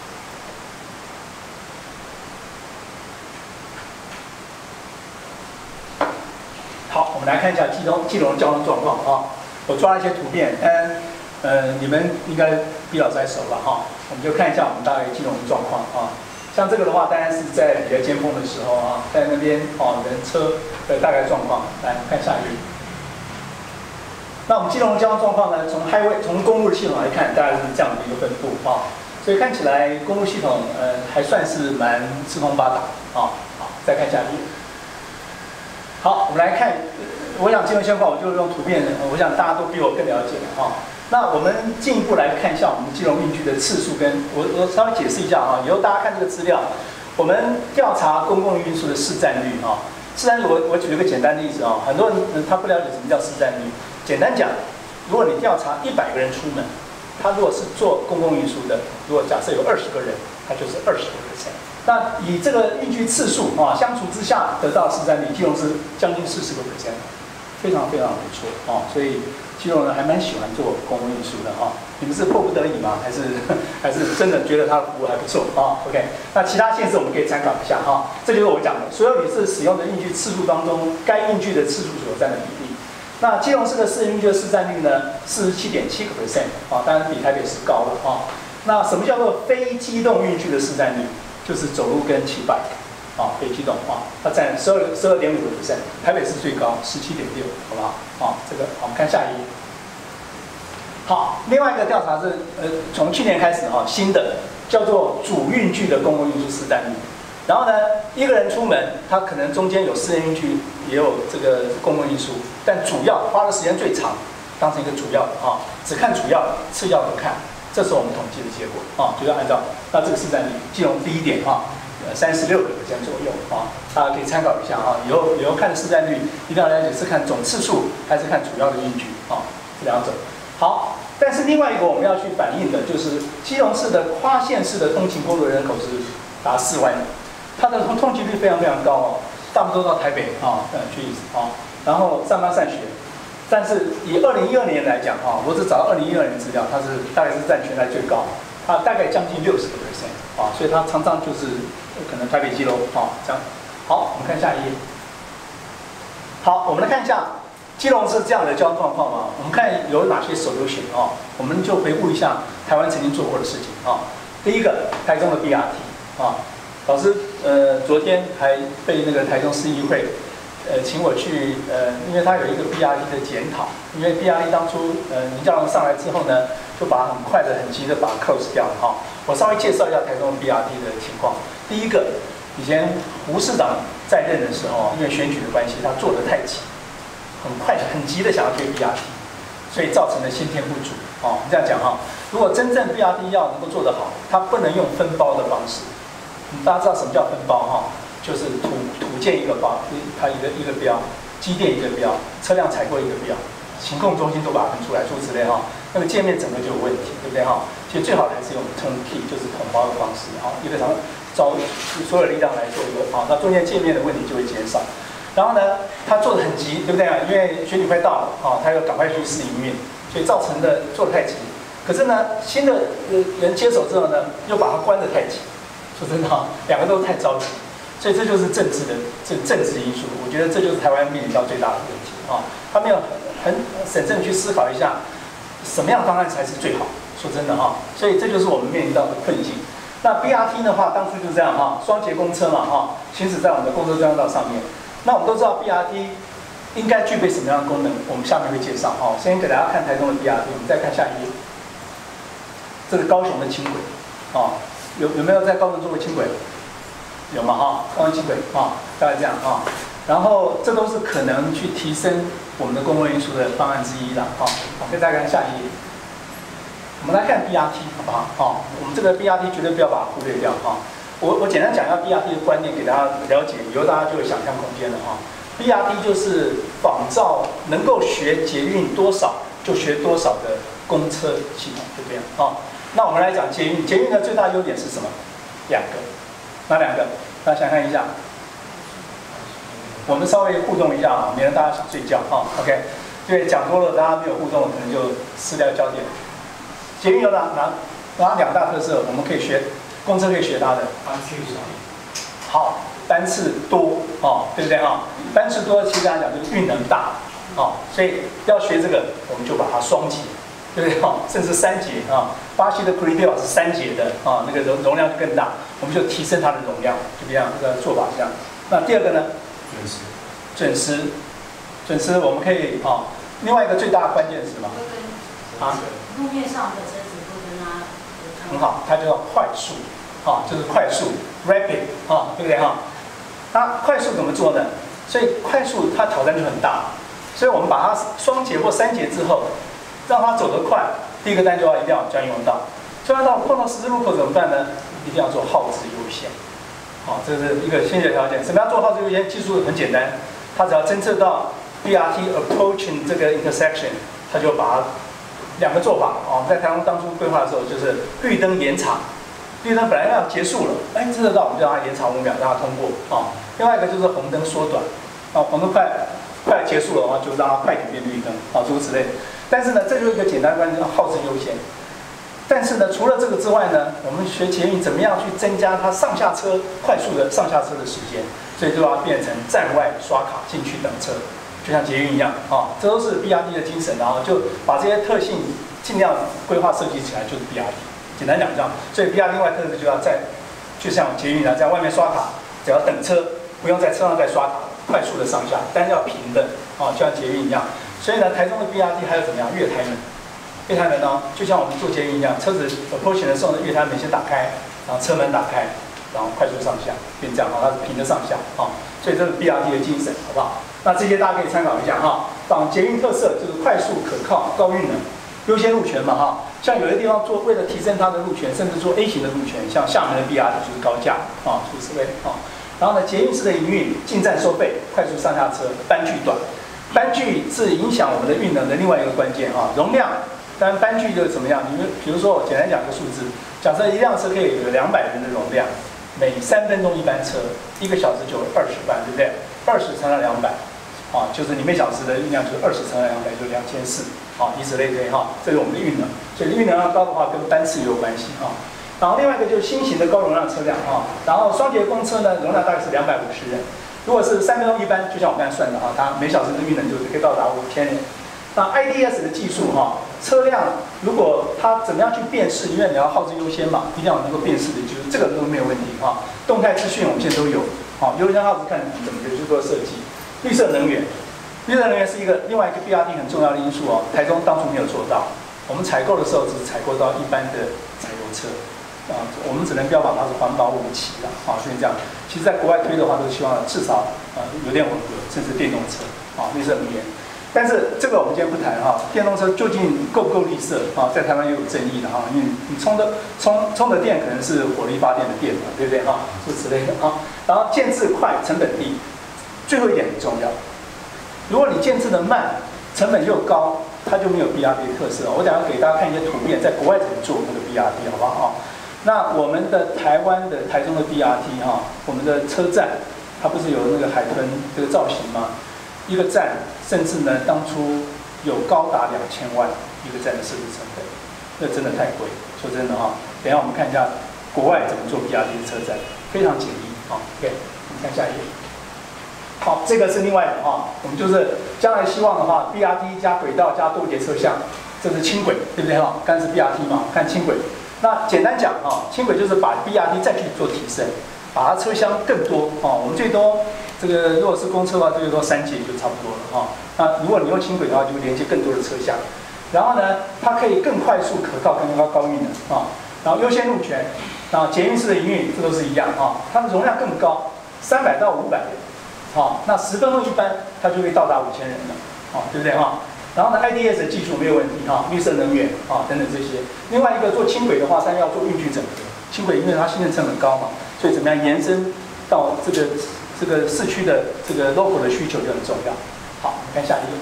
好，我们来看一下基隆基隆的交通状况啊。我抓了一些图片，嗯呃，你们应该毕老师还熟吧哈？我们就看一下我们大概基隆的状况啊。像这个的话，当然是在比较尖峰的时候啊，在那边哦人车的大概状况，来看下一页。那我们基隆的交通状况呢，从 highway 从公路系统来看，大概是这样的一个分布啊。所以看起来公路系统呃还算是蛮四通八达啊。好，再看下一页。好，我们来看，我想基隆现况，我就用图片，我想大家都比我更了解了啊。那我们进一步来看一下我们基隆运具的次数，跟我我稍微解释一下啊，以后大家看这个资料，我们调查公共运输的市占率啊，市占率我我举一个简单的例子啊，很多人他不了解什么叫市占率，简单讲，如果你调查一百个人出门，他如果是做公共运输的，如果假设有二十个人，他就是二十个 percent。那以这个运具次数啊相除之下得到的市占率，基隆是将近四十个 percent， 非常非常不错啊，所以。基隆人还蛮喜欢做公共运输的哈，你们是迫不得已吗？还是还是真的觉得它的服务还不错啊 ？OK， 那其他县市我们可以参考一下哈。这就是我讲的，所有你是使用的运具次数当中，该运具的次数所占的比例。那基隆市的私人运具的市占率呢，四十七点七个 percent 啊，当然比台北市高了啊。那什么叫做非机动运具的市占率？就是走路跟骑 bike。啊，非机动啊，它占十二十二点五个 percent， 台北市最高十七点六，好不好？啊，这个好，我们看下一页。好，另外一个调查是，呃，从去年开始哈、啊，新的叫做主运具的公共运输市占率。然后呢，一个人出门，他可能中间有私人运具，也有这个公共运输，但主要花的时间最长，当成一个主要啊，只看主要，次要不看。这是我们统计的结果啊，就要按照那这个市占率，基隆低一点哈。呃，三十六个 percent 左右啊，大家可以参考一下啊。以后以后看的市占率，一定要了解是看总次数还是看主要的运具啊，这两种。好，但是另外一个我们要去反映的就是基隆市的跨县市的通勤公路人口是达四万人，它的通通勤率非常非常高哦，大部分都到台北啊呃去啊，然后上班上学。但是以二零一二年来讲啊，我只找到二零一二年资料，它是大概是占全台最高，它大概将近六十个 percent 啊，所以它常常就是可能台北基隆啊这样。好，我们看下一页。好，我们来看一下基隆是这样的交通状况吗？我们看有哪些手游险啊？我们就回顾一下台湾曾经做过的事情啊。第一个，台中的 B R T 啊，老师呃昨天还被那个台中市议会呃请我去呃，因为他有一个 B R T 的检讨，因为 B R T 当初呃林佳龙上来之后呢，就把它很快的、很急的把它 close 掉了哈。我稍微介绍一下台中 B R T 的情况。第一个，以前胡市长在任的时候，因为选举的关系，他做得太急，很快很急的想要推 B R T， 所以造成了先天不足。哦，这样讲哈，如果真正 B R T 要能够做得好，它不能用分包的方式。大家知道什么叫分包哈？就是土土建一个包，它一个一个标，机电一个标，车辆采购一个标，行控中心都把它分出来，诸如此类哈。那个界面整个就有问题，对不对哈？其实最好的还是用 turnkey， 就是统包的方式哈，一个常招所有力量来做一个啊，那中间界面的问题就会减少。然后呢，他做的很急，对不对啊？因为选举快到了啊，他要赶快去试营运。所以造成的做得太急，可是呢，新的人接手之后呢，又把它关得太急。说真的哈，两个都太着急，所以这就是政治的这政治因素。我觉得这就是台湾面临到最大的问题啊，他没有很审慎去思考一下，什么样的方案才是最好。说真的哈，所以这就是我们面临到的困境。那 B R T 的话，当初就是这样哈，双节公车嘛哈，行驶在我们的公车专用道上面。那我们都知道 B R T。应该具备什么样的功能？我们下面会介绍哦。先给大家看台中的 B R T， 我们再看下一页。这是高雄的轻轨，哦，有有没有在高雄做过轻轨？有嘛哈？高雄轻轨啊，大概这样啊。然后这都是可能去提升我们的公共运输的方案之一啦。好，好，给大家看下一页。我们来看 B R T 好不好？哦，我们这个 B R T 绝对不要把它忽略掉哈。我我简单讲一下 B R T 的观念，给大家了解，以后大家就有想象空间了哈。B R T 就是仿照能够学捷运多少就学多少的公车系统，就这样啊。那我们来讲捷运，捷运的最大优点是什么？两个，哪两个？大家想看一下。我们稍微互动一下啊，免得大家想睡觉啊。OK， 因为讲多了，大家没有互动，可能就失掉焦点。捷运有哪哪哪两大特色？我们可以学公车可以学它的。好。班次多哦，对不对哈？班次多，其实来讲就是运能大哦，所以要学这个，我们就把它双节，对不对哈？甚至三节啊，巴西的 Curitiba 是三节的啊，那个容容量就更大，我们就提升它的容量，就这样这个做法这样。那第二个呢？准时，准时，准时，我们可以啊。另外一个最大的关键是什么？啊， 路面上的车子会跟它很好，它就要快速啊，就是快速 rapid 啊，对不对哈？那快速怎么做呢？所以快速它挑战就很大，所以我们把它双节或三节之后，让它走得快。第一个单就要一定要专用道，专用道碰到十字路口怎么办呢？一定要做号志优先。好，这是一个先决条件。什么叫做号志优先？技术很简单，它只要侦测到 B R T approaching 这个 intersection， 它就把它两个做法哦，在台湾当初规划的时候就是绿灯延长。绿灯本来要结束了，哎，侦测到我们就让它延长五秒，让它通过啊。另外一个就是红灯缩短，啊，红灯快快结束了的话，就让它快点变绿灯，啊，诸如此类。但是呢，这就是一个简单观念，叫号志优先。但是呢，除了这个之外呢，我们学捷运怎么样去增加它上下车快速的上下车的时间，所以就要变成站外刷卡进去等车，就像捷运一样啊，这都是 B R T 的精神，然后就把这些特性尽量规划设计起来，就是 B R T。简单讲这样，所以 B R T 另外特色就要在，就像捷运一样，在外面刷卡，只要等车，不用在车上再刷卡，快速的上下，但要平的啊，就像捷运一样。所以呢，台中的 B R T 还有怎么样？月台门，月台门呢，就像我们坐捷运一样，车子 approaching 的时候呢，月台门先打开，然后车门打开，然后快速上下，变这样啊，它是平的上下啊。所以这是 B R T 的精神，好不好？那这些大家可以参考一下哈。仿捷运特色就是快速可靠、高运能。优先路权嘛哈，像有些地方做为了提升它的路权，甚至做 A 型的路权，像厦门的 B R T 就是高架啊，诸此类啊。然后呢，捷运式的营运，进站收费，快速上下车，班距短，班距是影响我们的运能的另外一个关键啊。容量，当然班距就怎么样？你们比如说我简单讲个数字，假设一辆车可以有两百人的容量，每三分钟一班车，一个小时就有二十班，对不对？二十乘上两百。啊，就是你每小时的运量就是二十乘以两百，就两千四，啊，以此类推哈，这是我们的运能。所以运能量高的话，跟班次也有关系啊。然后另外一个就是新型的高容量车辆啊，然后双节公车呢，容量大概是两百五十人。如果是三分钟一班，就像我刚才算的啊，它每小时的运能就可以到达五千人。那 I D S 的技术哈，车辆如果它怎么样去辨识，因为你要号志优先嘛，一定要能够辨识的，就是这个都没有问题哈。动态资讯我们现在都有，好，优先号志看你怎么去做设计。 绿色能源，绿色能源是一个另外一个 B R T 很重要的因素哦。台中当初没有做到，我们采购的时候只是采购到一般的柴油车，啊，我们只能标榜它是环保武器啦，啊，所以这样。其实，在国外推的话，都希望至少呃油电混合，甚至电动车，啊，绿色能源。但是这个我们今天不谈哈，电动车究竟够不够绿色啊？在台湾也有争议的哈，因为你充的充充的电可能是火力发电的电嘛，对不对哈？诸此类的啊。然后建制快，成本低，最后一点很重要。如果你建制的慢，成本又高，它就没有 B R T 的特色。我等下给大家看一些图片，在国外怎么做那个 B R T， 好不好？那我们的台湾的台中的 B R T 哈，我们的车站它不是有那个海豚这个造型吗？一个站甚至呢，当初有高达两千万一个站的设置成本，那真的太贵。说真的哈，等一下我们看一下国外怎么做 B R T 的车站，非常简易啊。OK， 我们看下一页。好，这个是另外的哈，我们就是将来希望的话 ，B R T 加轨道加多节车厢，这是轻轨，对不对哈？刚才是 B R T 嘛，看轻轨。那简单讲哈，轻轨就是把 B R T 再去做提升，把它车厢更多哦。我们最多这个如果是公车的话，最多三节就差不多了哈。那如果你用轻轨的话，就会连接更多的车厢。然后呢，它可以更快速、可靠、更高高运的啊。然后优先路权，啊，捷运式的营运，这都是一样啊。它的容量更高，三百到五百人，好，那十分钟一班，它就会到达五千人了，好，对不对哈？然后呢 ，I D S 的技术没有问题哈，绿色能源啊等等这些。另外一个做轻轨的话，它要做运具整合。轻轨因为它新建成本高嘛，所以怎么样延伸到这个这个市区的这个 local 的需求就很重要。好，我们看下一页。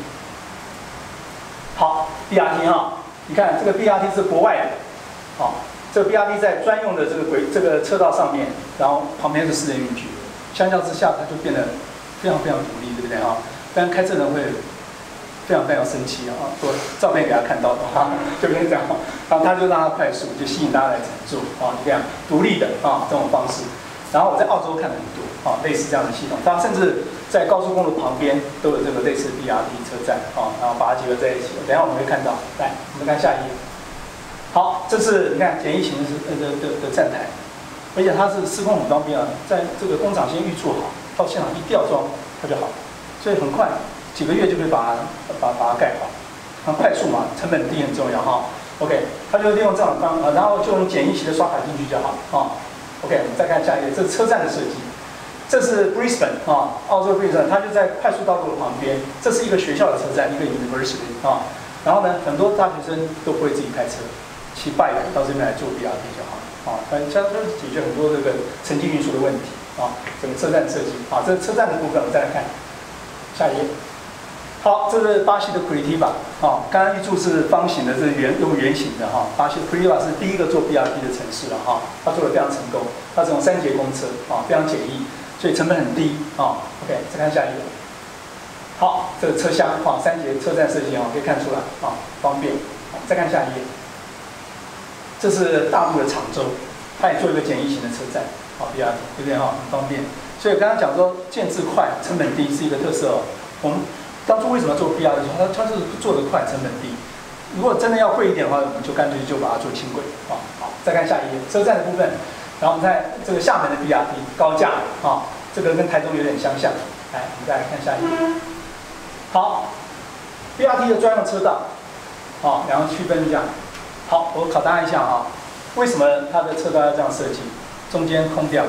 好 ，B R T 哈，你看这个 B R T 是国外的，好，这个 B R T 在专用的这个轨这个车道上面，然后旁边是私人运具，相较之下它就变得非常非常独立，对不对哈？但开车人会非常非常生气啊！说照片给他看到的哈，就变成这样，然后他就让他快速，就吸引大家来乘坐啊，这样独立的啊这种方式。然后我在澳洲看了很多啊类似这样的系统，它甚至在高速公路旁边都有这个类似 B R T 车站啊，然后把它结合在一起。等一下我们会看到，来我们看下一页。好，这是你看简易型的的的的站台，而且它是施工很方便啊，在这个工厂先预做好，到现场一吊装它就好，所以很快。几个月就可以把它把把它盖好，很快速嘛，成本低很重要哈。OK， 它就利用这种方法，然后就用简易型的刷卡进去就好啊。OK， 我们再看下一页，这是车站的设计，这是 Brisbane 啊，澳洲 Brisbane， 它就在快速道路的旁边，这是一个学校的车站，一个 University 啊。然后呢，很多大学生都不会自己开车，骑 bike 到这边来做 B R T 就好啊，反正这样就解决很多这个城际运输的问题啊。整个车站设计啊，这是车站的部分，我们再来看下一页。好，这是巴西的 Curitiba 啊，刚刚预注是方形的，这是圆用圆形的哈。巴西 Curitiba 是第一个做 B R T 的城市了哈，它做的非常成功，它是用三节公车啊，非常简易，所以成本很低啊。OK， 再看下一个。好，这个车厢啊，三节车站设计啊，可以看出来啊，方便。好，再看下一页。这是大陆的常州，它也做一个简易型的车站啊 ，B R T 对不对哈？很方便。所以刚刚讲说建制快、成本低是一个特色哦。我们当初为什么做 B R T？ 它它是做得快，成本低。如果真的要贵一点的话，我们就干脆就把它做轻轨啊。好，再看下一页，车站的部分。然后我们在这个厦门的 B R T 高架啊，这个跟台中有点相像。来，我们再来看下一页。好 ，B R T 的专用车道，好，然后区分一下。好，我考大家一下啊，为什么它的车道要这样设计？中间空掉。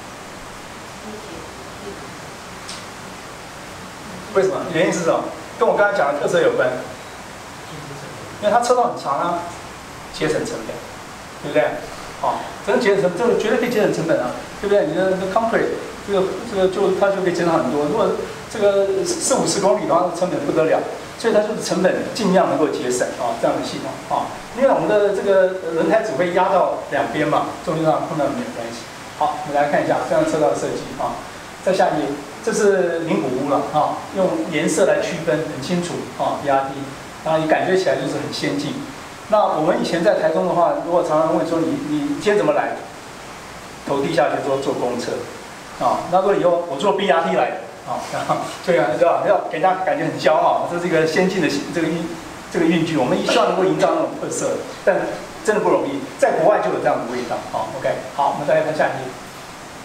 为什么？原因是什么？跟我刚才讲的特色有关。因为它车道很长啊，节省成本，对不对？好、哦，这个节省这个绝对可以节省成本啊，对不对？你的那 concrete 这个这个就它就可以减少很多。如果这个四五十公里的话，成本不得了，所以它就是成本尽量能够节省啊、哦，这样的系统啊、哦。因为我们的这个轮胎只会压到两边嘛，中间上碰到没有关系。好，我们来看一下这样车道的设计啊、哦，再下一页。这是名古屋了啊，用颜色来区分很清楚啊 ，B R T， 然后你感觉起来就是很先进。那我们以前在台中的话，如果常常问说你你今天怎么来，头低下去说坐公车啊，那说以后我坐 B R T 来的啊，这样对吧？要给大家感觉很骄傲，这是一个先进的这个运这个运具，我们希望能够营造那种特色，但真的不容易，在国外就有这样的味道啊。OK， 好，我们再来看下一页。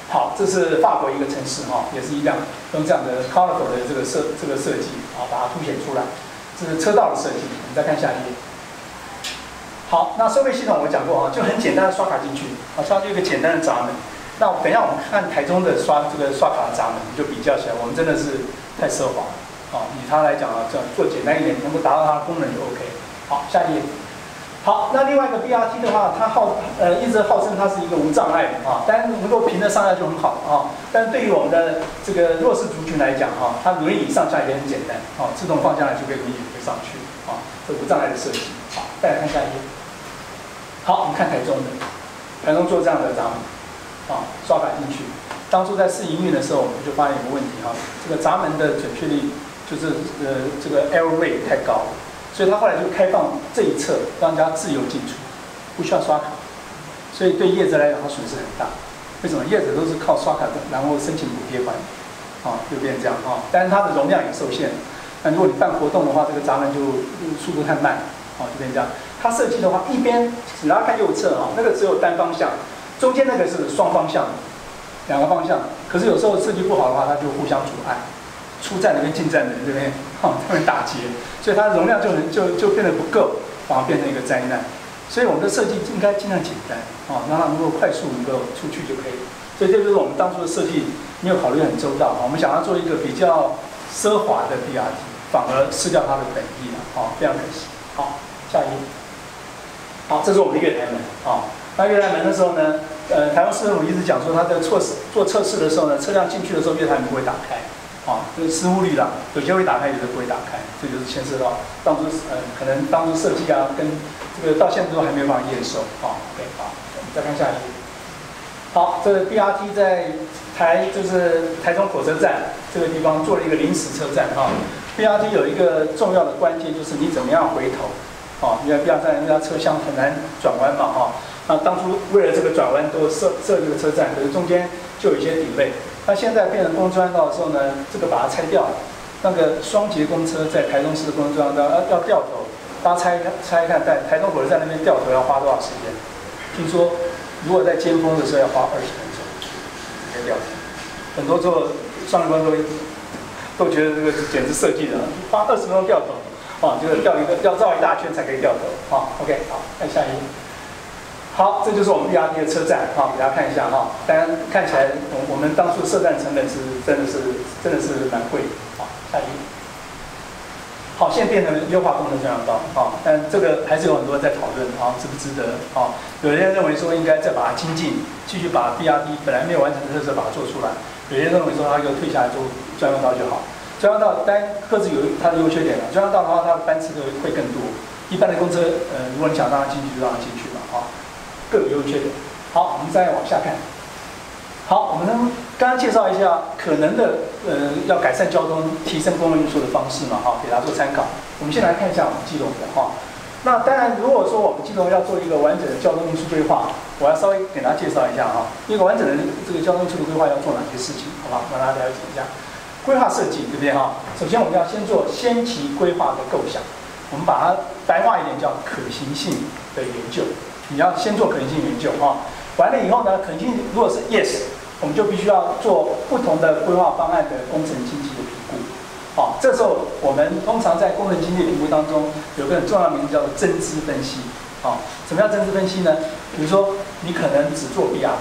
好，这是法国一个城市哈，也是一样用这样的 colorful 的这个设这个设计啊，把它凸显出来。这是车道的设计，我们再看下一页。好，那收费系统我讲过哈，就很简单的刷卡进去，好，刷就一个简单的闸门。那等一下我们看台中的刷这个刷卡的闸门，就比较起来，我们真的是太奢华了。哦，以它来讲啊，这样做简单一点，能够达到它的功能就 OK。好，下一页。好，那另外一个 B R T 的话，它号呃一直号称它是一个无障碍的啊，当然能够平的上下就很好啊。但是对于我们的这个弱势族群来讲哈，它轮椅上下也很简单啊，自动放下来就可以轮椅可以上去啊，这无障碍的设计。好，再来看下一页。好，我们看台中的，台中做这样的闸门啊，刷卡进去。当初在试营运的时候，我们就发现有个问题哈，这个闸门的准确率就是呃这个 error rate 太高了。所以他后来就开放这一侧，让大家自由进出，不需要刷卡。所以对业者来讲，它损失很大。为什么？业者都是靠刷卡，然后申请补贴款，啊，就变成这样啊。但是它的容量也受限。那如果你办活动的话，这个闸门就速度太慢，啊，就变成这样。它设计的话，一边只要看右侧啊，那个只有单方向，中间那个是双方向，两个方向。可是有时候设计不好的话，它就互相阻碍。出站的跟进站的这边，哈，他们打结，所以它的容量就很就就变得不够，反而变成一个灾难。所以我们的设计应该尽量简单，啊，让它能够快速能够出去就可以。所以这就是我们当初的设计没有考虑很周到，我们想要做一个比较奢华的 B R T， 反而失掉它的本意了，啊，非常可惜。好，下一页。好，这是我们的月台门，啊，那月台门的时候呢，呃，台湾市政府一直讲说，它在测试做测试的时候呢，车辆进去的时候，月台门不会打开。啊，这个失误率啦，有些会打开，有些不会打开，这就是牵涉到当初呃，可能当初设计啊，跟这个到现在都还没有办法验收啊。OK， 好，我们再看下一页。好，这个 B R T 在台就是台中火车站这个地方做了一个临时车站啊。B R T 有一个重要的关键就是你怎么样回头啊，因为 B R T 因为它车厢很难转弯嘛哈。那当初为了这个转弯都设设这个车站，可是中间就有一些 delay。那现在变成公专道的时候呢，这个把它拆掉了。那个双节公车在台中市的公专道要要掉头，大家猜猜看，在台中火车站那边掉头要花多少时间？听说如果在尖峰的时候要花二十分钟，直接掉头。很多时候双节公车都觉得这个简直设计的，花二十分钟掉头，啊，就是掉一个要绕一大圈才可以掉头。啊 ，OK， 好，看下一页。好，这就是我们 B R T 的车站啊，给大家看一下哈。当然看起来我我们当初设站成本是真的是真的是蛮贵的。好，下一页。好，现在变成优化工程专用道啊，但这个还是有很多人在讨论啊，值不值得啊？有些人认为说应该再把它精进，继续把 B R T 本来没有完成的特色把它做出来。有些人认为说它又退下来做专用道就好。专用道当然各自有它的优缺点了。专用道的话，它的班次会更多。一般的公车，呃，如果你想让它进去，就让它进去嘛，啊。各有优缺点。好，我们再往下看。好，我们刚刚介绍一下可能的呃要改善交通、提升公共运输的方式嘛，哈，给大家做参考。我们先来看一下我们基隆的哈。那当然，如果说我们基隆要做一个完整的交通运输规划，我要稍微给大家介绍一下哈，一个完整的这个交通运输的规划要做哪些事情，好吧？让大家了解一下。规划设计，对不对哈？首先我们要先做先期规划的构想，我们把它白话一点叫可行性的研究。你要先做可行性研究啊，完了以后呢，可行性如果是 yes， 我们就必须要做不同的规划方案的工程经济的评估。好，这时候我们通常在工程经济评估当中有个很重要的名字叫做增资分析。好，什么叫增资分析呢？比如说你可能只做 B R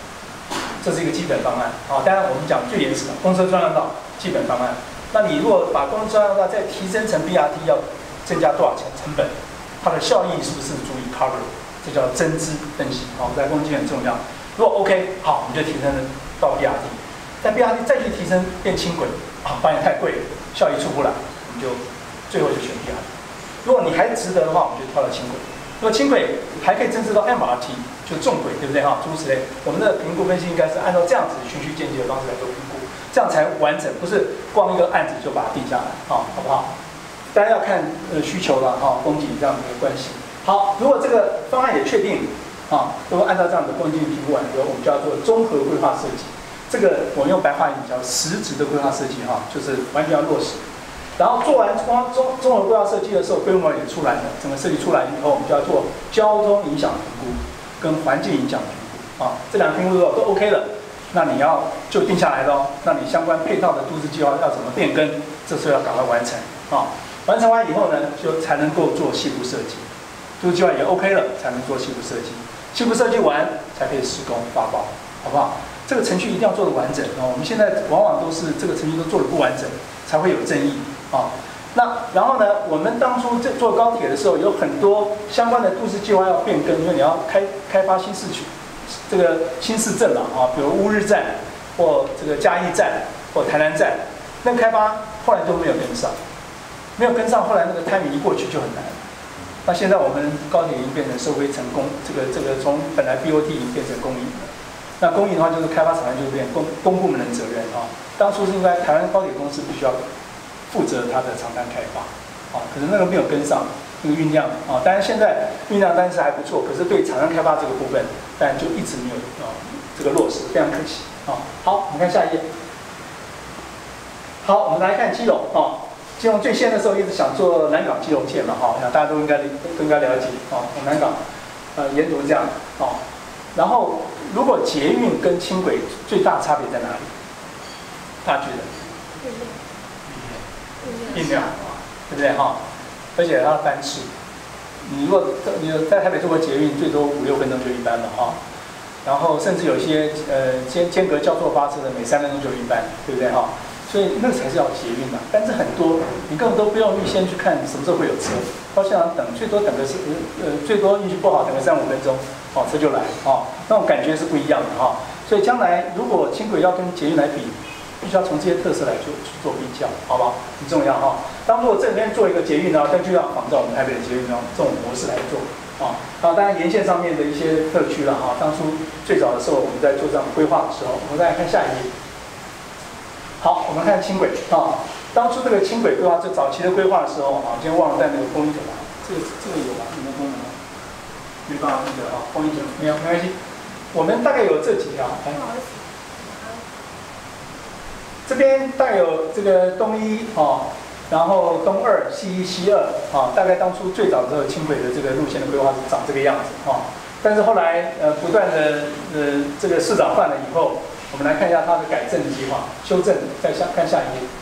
T， 这是一个基本方案。好，当然我们讲最原始的公车专用道基本方案。那你如果把公车专用道再提升成 B R T， 要增加多少钱成本？它的效益是不是足以 cover？这叫增资分析，好，在工具很重要。如果 OK， 好，我们就提升到 B R T， 在 B R T 再去提升变轻轨，啊，发现太贵了，效益出不来，我们就最后就选 B R T。如果你还值得的话，我们就跳到轻轨。如果轻轨还可以增资到 M R T， 就重轨，对不对哈？诸如此类，我们的评估分析应该是按照这样子循序渐进的方式来做评估，这样才完整，不是光一个案子就把它定下来，啊，好不好？当然要看呃需求了哈，供给这样的一个关系。好，如果这个方案也确定，啊，如果按照这样的供给评估完以后，我们就要做综合规划设计。这个我们用白话语叫实质的规划设计哈，就是完全要落实。然后做完综综综合规划设计的时候，规模也出来了，整个设计出来以后，我们就要做交通影响评估跟环境影响评估啊，这两个评估如果都 OK 了， 那你要就定下来了，那你相关配套的都市计划要怎么变更，这时候要赶快完成啊。完成完以后呢，就才能够做细部设计，都市计划也 OK 了，才能做细部设计，细部设计完才可以施工发包，好不好？这个程序一定要做得完整啊。我们现在往往都是这个程序都做得不完整，才会有争议啊。那然后呢，我们当初在做高铁的时候，有很多相关的都市计划要变更，因为你要开开发新市区。这个新市镇嘛，啊，比如乌日站，或这个嘉义站，或台南站，那开发后来都没有跟上，没有跟上，后来那个 timing 一过去就很难。那现在我们高铁已经变成收回成功，这个这个从本来 B O T 已经变成公营了。那公营的话，就是开发厂商就变公公部门的责任啊。当初是应该台湾高铁公司必须要负责它的长单开发，啊，可是那个没有跟上。这个酝酿啊，当然现在酝酿当然是还不错，可是对厂商开发这个部分，当然就一直没有啊这个落实，非常可惜啊。好，我们看下一页。好，我们来看基隆啊，基隆最先的时候一直想做南港基隆线嘛，哈，大家都应该都应该了解啊。南港呃沿途这样啊，然后如果捷运跟轻轨最大差别在哪里？大家觉得？运量，对不对哈？而且它的班次，你如果你在台北坐过捷运，最多五六分钟就一班了哈。然后甚至有些呃间间隔交错发车的，每三分钟就一班，对不对哈？所以那个才是要捷运嘛。但是很多你根本都不用预先去看什么时候会有车，到现场等，最多等个是呃最多运气不好等个三五分钟，哦车就来哦，那种感觉是不一样的哈。所以将来如果轻轨要跟捷运来比，必须要从这些特色来做去做比较，好不好？很重要哈。当如果这边做一个捷运呢，那就要仿照我们台北的捷运呢这种模式来做啊。啊，当然沿线上面的一些特区了哈。当初最早的时候我们在做这样规划的时候，我们再来看下一页。好，我们看轻轨啊。当初这个轻轨规划最早期的规划的时候啊，今天忘了带那个风衣者了。这个这个有吗？有没有功能？没办法那个啊，风衣者没有，没关系。我们大概有这几条。不好意思。这边大概有这个东一啊，然后东二、西一、西二啊，大概当初最早的时候轻轨的这个路线的规划是长这个样子啊。但是后来呃不断的呃这个市长换了以后，我们来看一下它的改正计划、修正，再下看下一页。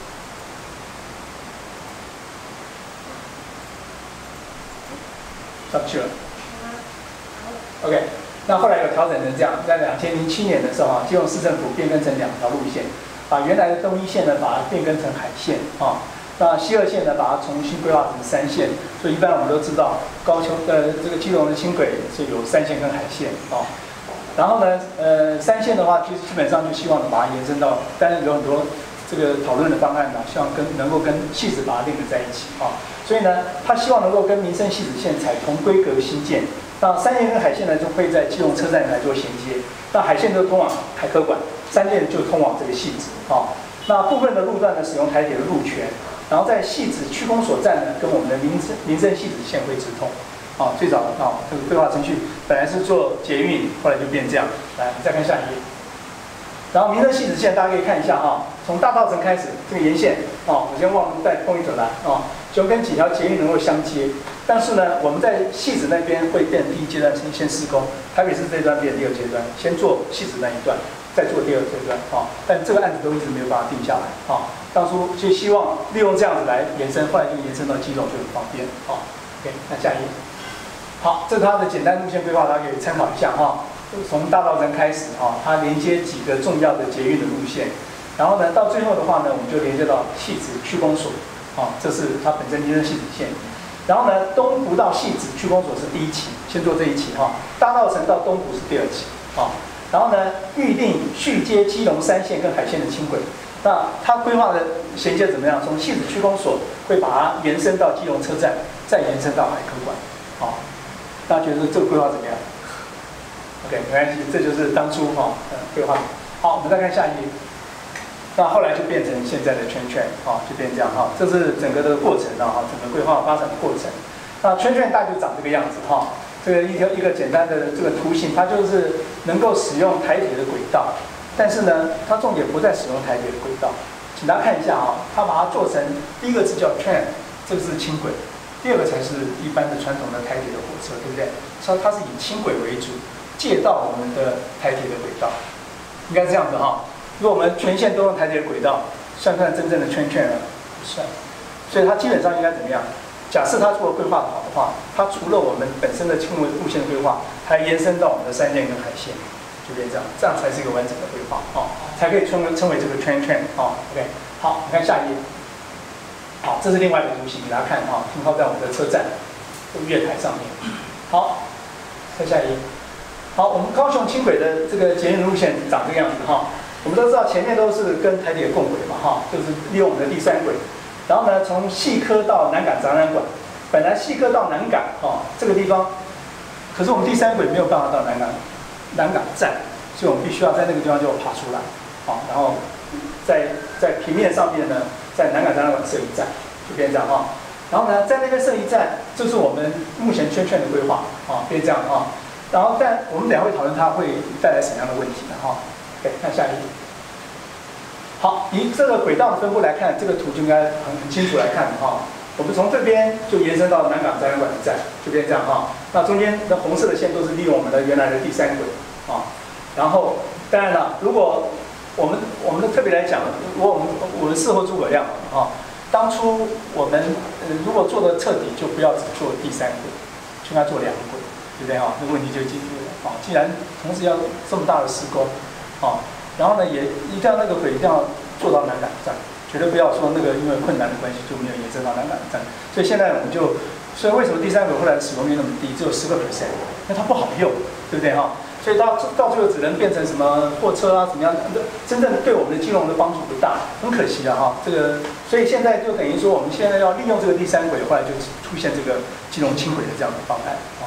上去了。OK， 那后来有调整成这样，在两千零七年的时候啊，基隆市政府变更成两条路线。把原来的东一线呢，把它变更成海线啊。那西二线呢，把它重新规划成三线。所以一般我们都知道，高雄呃这个基隆的轻轨是有三线跟海线啊。然后呢，呃三线的话，就基本上就希望把它延伸到，当然有很多这个讨论的方案呢，希望跟能够跟汐止把它连在一起啊。所以呢，他希望能够跟民生汐止线采同规格新建。那三线跟海线呢，就会在基隆车站来做衔接。那海线就通往海科馆。三线就通往这个汐止啊，那部分的路段呢使用台铁的路权，然后在汐止区公所站呢跟我们的民生民生汐止线会直通啊。最早的啊这个规划程序本来是做捷运，后来就变这样。来，我们再看下一页。然后民生汐止线大家可以看一下哈，从大稻埕开始这个沿线啊，我先忘了带风一者来啊，就跟几条捷运能够相接。但是呢，我们在汐止那边会变第一阶段先先施工，台北市这一段变第二阶段，先做汐止那一段。再做第二阶段啊，但这个案子都一直没有办法定下来啊。当初就希望利用这样子来延伸，后来就延伸到基隆就很方便啊。OK， 那下一页。好，这是它的简单路线规划，大家可以参考一下哈。从大稻埕开始啊，它连接几个重要的捷运的路线，然后呢，到最后的话呢，我们就连接到汐止区公所啊，这是它本身民生汐止线。然后呢，东湖到汐止区公所是第一期，先做这一期哈。大稻埕到东湖是第二期啊。然后呢，预定续接基隆三线跟海线的轻轨，那它规划的衔接怎么样？从汐止区公所会把它延伸到基隆车站，再延伸到海科馆，好，大家觉得这个规划怎么样 ？OK， 没关系，这就是当初哈呃规划。好，我们再看下一页。那后来就变成现在的圈圈，啊，就变这样哈，这是整个的过程啊，整个规划发展的过程。那圈圈大概就长这个样子哈。这个一条一个简单的这个图形，它就是能够使用台铁的轨道，但是呢，它重点不在使用台铁的轨道。请大家看一下啊，它把它做成第一个字叫 train， 这个是轻轨，第二个才是一般的传统的台铁的火车，对不对？它它是以轻轨为主，借到我们的台铁的轨道。 应该这样子哈。如果我们全线都用台铁的轨道，算不算真正的圈圈呢？不算。所以它基本上应该怎么样？假设它如果规划好的话，它除了我们本身的轻轨路线的规划，还延伸到我们的山线跟海线，就变这样，这样才是一个完整的规划哦，才可以称为称为这个圈圈哦。OK， 好，你看下一页。好，这是另外一个图形，给大家看哈，停靠在我们的车站，月台上面。好，再下一页。好，我们高雄轻轨的这个捷运路线长这个样子哈。我们都知道前面都是跟台铁共轨嘛哈，就是利用我们的第三轨。然后呢，从细科到南港展览馆，本来细科到南港哦这个地方，可是我们第三轨没有办法到南港南港站，所以我们必须要在那个地方就爬出来，好，然后在在平面上面呢，在南港展览馆设一站，就变这样哈。然后呢，在那边设一站，这是我们目前圈圈的规划啊，变这样哈。然后但我们等一下会讨论它会带来什么样的问题的哈。OK， 看下一页。好，以这个轨道的分布来看，这个图就应该很很清楚来看哈。我们从这边就延伸到南港展览馆的站，就变这样哈。那中间的红色的线都是利用我们的原来的第三轨啊。然后当然了，如果我们我们的特别来讲，如果我们我们事后诸葛亮啊，当初我们呃如果做的彻底，就不要只做第三轨，就应该做两轨，对不对哈？那个问题就解决了啊。既然同时要这么大的施工啊。然后呢，也一定要那个轨一定要做到南港站，绝对不要说那个因为困难的关系就没有延伸到南港站。所以现在我们就，所以为什么第三轨后来的使用率那么低，只有十个 percent？ 因为它不好用，对不对哈？所以到到最后只能变成什么货车啊，怎么样？真正对我们的金融的帮助不大，很可惜啊哈。这个，所以现在就等于说，我们现在要利用这个第三轨，后来就出现这个金融轻轨的这样的方案啊。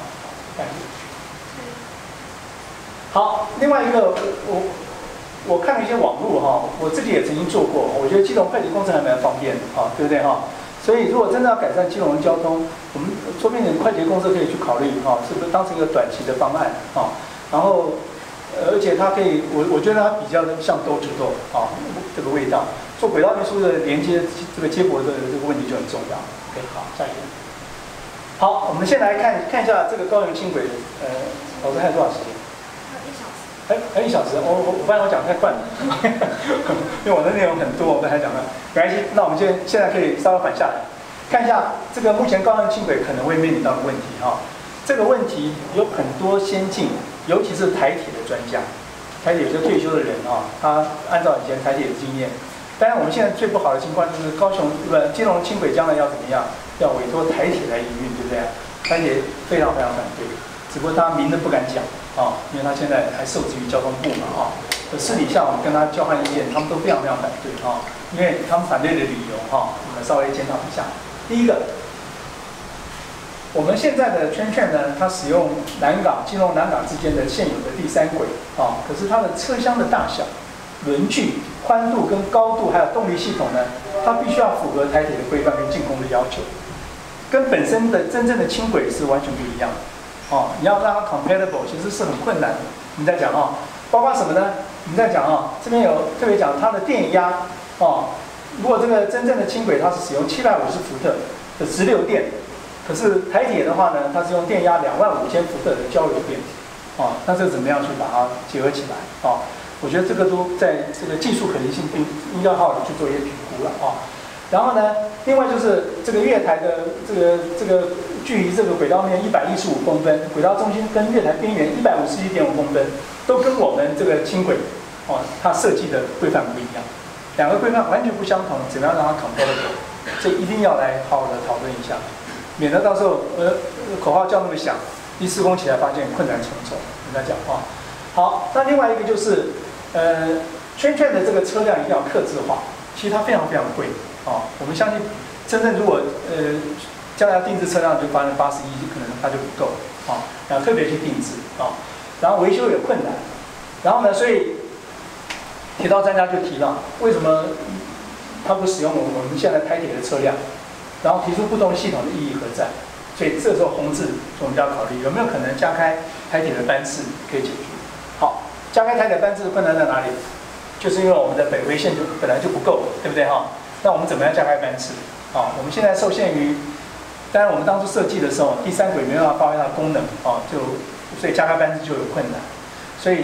好，另外一个我。我看了一些网络哈，我自己也曾经做过，我觉得基隆快捷公车还蛮方便的哈，对不对哈？所以如果真的要改善基隆的交通，我们说不定快捷公车可以去考虑哈，是不是当成一个短期的方案啊？然后，而且它可以，我我觉得它比较像door to door啊，这个味道，做轨道运输的连接这个接驳的这个问题就很重要。OK， 好，下一个。好，我们先来看看一下这个高雄轻轨，呃，老师还有多少时间？还还有一小时，我我我发现我讲太快了，因为我的内容很多，我不太讲了，没关系。那我们现现在可以稍微缓下来，看一下这个目前高雄轻轨可能会面临到的问题哈。这个问题有很多先进，尤其是台铁的专家，台铁有些退休的人啊，他按照以前台铁的经验，当然我们现在最不好的情况就是高雄不基隆轻轨将来要怎么样，要委托台铁来营运，对不对？台铁非常非常反对，只不过他明的不敢讲。啊，因为他现在还受制于交通部嘛，啊，私底下我们跟他交换意见，他们都非常非常反对啊，因为他们反对的理由哈，我们稍微检讨一下。第一个，我们现在的圈圈呢，它使用南港、基隆南港之间的现有的第三轨啊，可是它的车厢的大小、轮距、宽度跟高度，还有动力系统呢，它必须要符合台铁的规范跟进攻的要求，跟本身的真正的轻轨是完全不一样的。哦，你要让它 compatible 其实是很困难的。你在讲哦，包括什么呢？你在讲哦，这边有特别讲它的电压哦。如果这个真正的轻轨它是使用七百五十伏特的直流电，可是台铁的话呢，它是用电压两万五千伏特的交流电。哦，那这怎么样去把它结合起来？哦，我觉得这个都在这个技术可行性并应该好好的去做一些评估了啊。哦，然后呢，另外就是这个月台的这个这个距离这个轨道面一百一十五公分，轨道中心跟月台边缘一百五十一点五公分，都跟我们这个轻轨哦它设计的规范不一样，两个规范完全不相同，怎么样让它 compatible？ 这一定要来好好的讨论一下，免得到时候呃口号叫那么响，一施工起来发现困难重重。跟他讲话。好，那另外一个就是呃圈圈的这个车辆一定要客制化，其实它非常非常贵。哦，我们相信，真正如果呃将来要定制车辆，就发生八十一，可能它就不够啊，然后特别去定制啊，然后维修也困难，然后呢，所以铁道专家就提了，为什么他不使用我们我们现在台铁的车辆，然后提出不同系统的意义何在？所以这时候宏志我们就要考虑有没有可能加开台铁的班次可以解决。好，加开台铁班次的困难在哪里？就是因为我们的北回线就本来就不够，对不对哈？那我们怎么样加开班次？啊，我们现在受限于，当然我们当初设计的时候，第三轨没办法发挥它的功能，啊，就所以加开班次就有困难。所以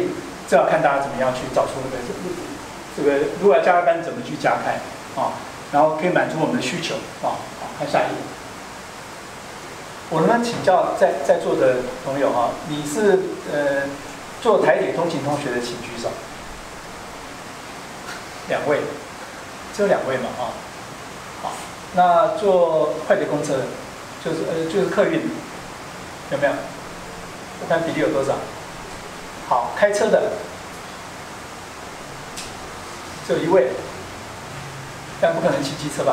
这要看大家怎么样去找出那个这个如果要加班怎么去加开啊，然后可以满足我们的需求啊。好，看下一页。我能不能请教在在座的朋友啊，你是呃做台铁通勤同学的，请举手。两位，只有两位嘛啊。好，那坐快捷公车的，就是呃就是客运，有没有？我看比例有多少？好，开车的只有一位，但不可能骑机车吧？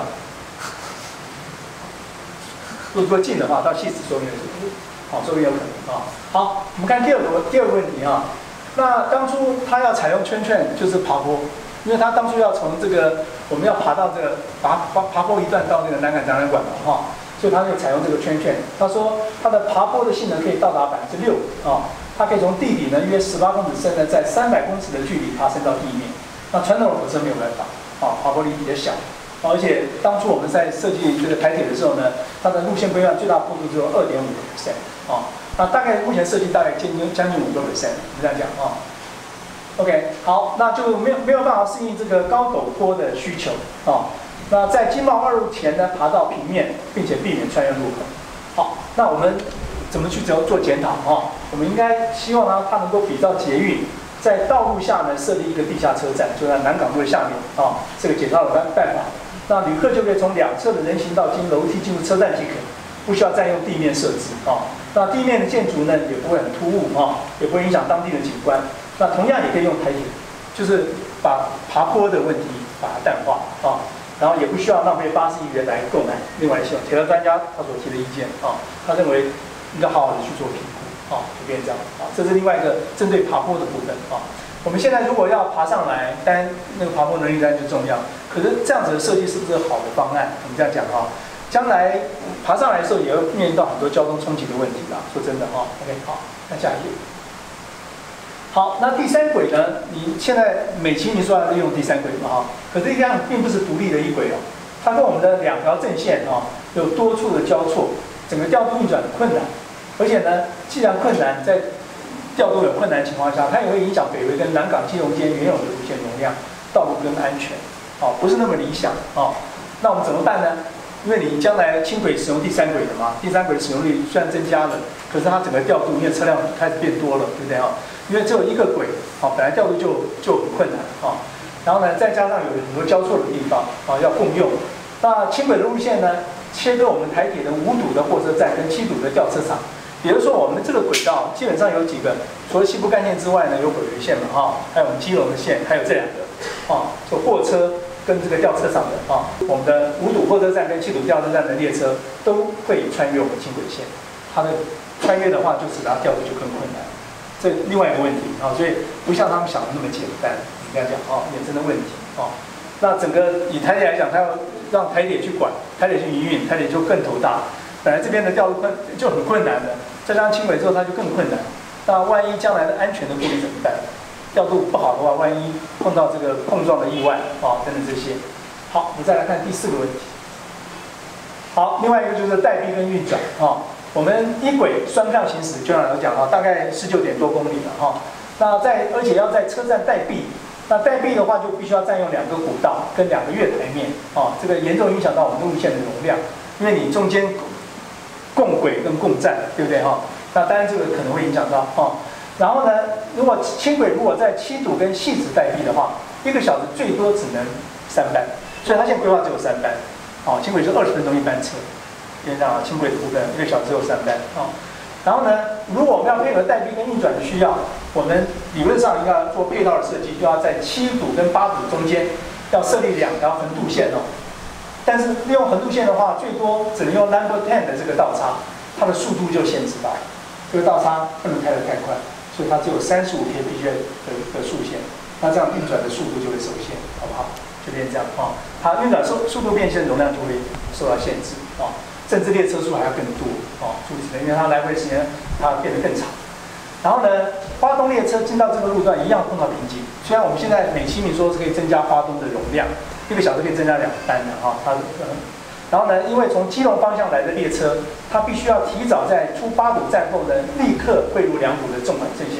如果近的话，到汐止说明有，好，说明有可能啊。好，我们看第二个第二个问题啊。那当初他要采用圈圈，就是爬坡，因为他当初要从这个我们要爬到这个爬爬爬坡一段到那个南港展览馆嘛哈，所以他就采用这个圈圈。他说他的爬坡的性能可以到达百分之六啊，它可以从地底呢约十八公尺深呢，在三百公尺的距离爬升到地面。那传统的火车没有办法啊，爬坡力比较小。而且当初我们在设计这个台铁的时候呢，它的路线规范最大坡度只有二点五个 percent 啊，那大概目前设计大概接近将近五个 percent， 我们这样讲啊。OK， 好，那就没有没有办法适应这个高陡坡的需求啊。那在经贸二路前呢，爬到平面，并且避免穿越路口。好，那我们怎么去做做检讨啊？我们应该希望呢，它能够比照捷运。在道路下呢设立一个地下车站，就在南港路的下面啊，这个检讨的办办法，那旅客就可以从两侧的人行道经楼梯进入车站即可，不需要占用地面设置啊。那地面的建筑呢也不会很突兀啊，也不会影响当地的景观。那同样也可以用台铁，就是把爬坡的问题把它淡化啊，然后也不需要浪费八十亿元来购买。另外，希望铁道专家他所提的意见啊，他认为应该好好的去做评估。啊，就变这样啊，这是另外一个针对爬坡的部分啊。我们现在如果要爬上来，当然那个爬坡能力当然就重要。可是这样子的设计是不是好的方案？我们这样讲啊，将来爬上来的时候也会面临到很多交通冲击的问题啦。说真的啊 ，OK， 好，看下一页。好，那第三轨呢？你现在美其名说要利用第三轨嘛哈，可是这样并不是独立的一轨哦，它跟我们的两条正线啊有多处的交错，整个调度运转的困难。而且呢，既然困难，在调度有困难的情况下，它也会影响北回跟南港基隆间原有的路线容量、道路跟安全，哦，不是那么理想哦。那我们怎么办呢？因为你将来轻轨使用第三轨的嘛，第三轨的使用率虽然增加了，可是它整个调度因为车辆开始变多了，对不对啊？因为只有一个轨，哦，本来调度就就很困难啊。然后呢，再加上有很多交错的地方啊，要共用。那轻轨的路线呢，切割我们台铁的五堵的货车站跟七堵的吊车场。比如说，我们这个轨道基本上有几个，除了西部干线之外呢，有北回线嘛，哈，还有我们基隆的线，还有这两个，啊，就货车跟这个吊车场的啊，我们的五堵货车站跟七堵吊车站的列车都会穿越我们轻轨线，它的穿越的话，就使它调度就更困难，这另外一个问题啊，所以不像他们想的那么简单，你这样讲啊，衍生的问题啊，那整个以台铁来讲，它要让台铁去管，台铁去营运，台铁就更头大。本来这边的调度困就很困难的，再加上轻轨之后它就更困难。那万一将来的安全的顾虑怎么办？调度不好的话，万一碰到这个碰撞的意外啊等等这些。好，我们再来看第四个问题。好，另外一个就是代币跟运转啊。我们一轨双向行驶，就像有讲啊，大概十九点多公里了哈。那在而且要在车站代币，那代币的话就必须要占用两个古道跟两个月台面啊，这个严重影响到我们路线的容量，因为你中间共轨跟共站，对不对哈？那当然这个可能会影响到哈。然后呢，如果轻轨如果在七堵跟汐止代币的话，一个小时最多只能三班，所以它现在规划只有三班。哦，轻轨是二十分钟一班车，因为这样轻轨的部分一个小时只有三班哦。然后呢，如果我们要配合代币跟运转的需要，我们理论上应该要做配套的设计，就要在七堵跟八堵中间要设立两条横渡线哦。但是利用横渡线的话，最多只能用 number ten 的这个道岔，它的速度就限制到，这个道岔不能开得太快，所以它只有三十五 K B P 的的速限，那这样运转的速度就会受限，好不好？就变这样啊，它运转速速度变现，容量就会受到限制啊，甚至列车数还要更多啊，诸如此类，因为它来回时间它变得更长。然后呢，花东列车进到这个路段一样碰到瓶颈，虽然我们现在美其名说是可以增加花东的容量。一个小时可以增加两班的哈，它嗯，然后呢，因为从基隆方向来的列车，它必须要提早在出八堵站后呢，立刻汇入两堵的纵贯阵线，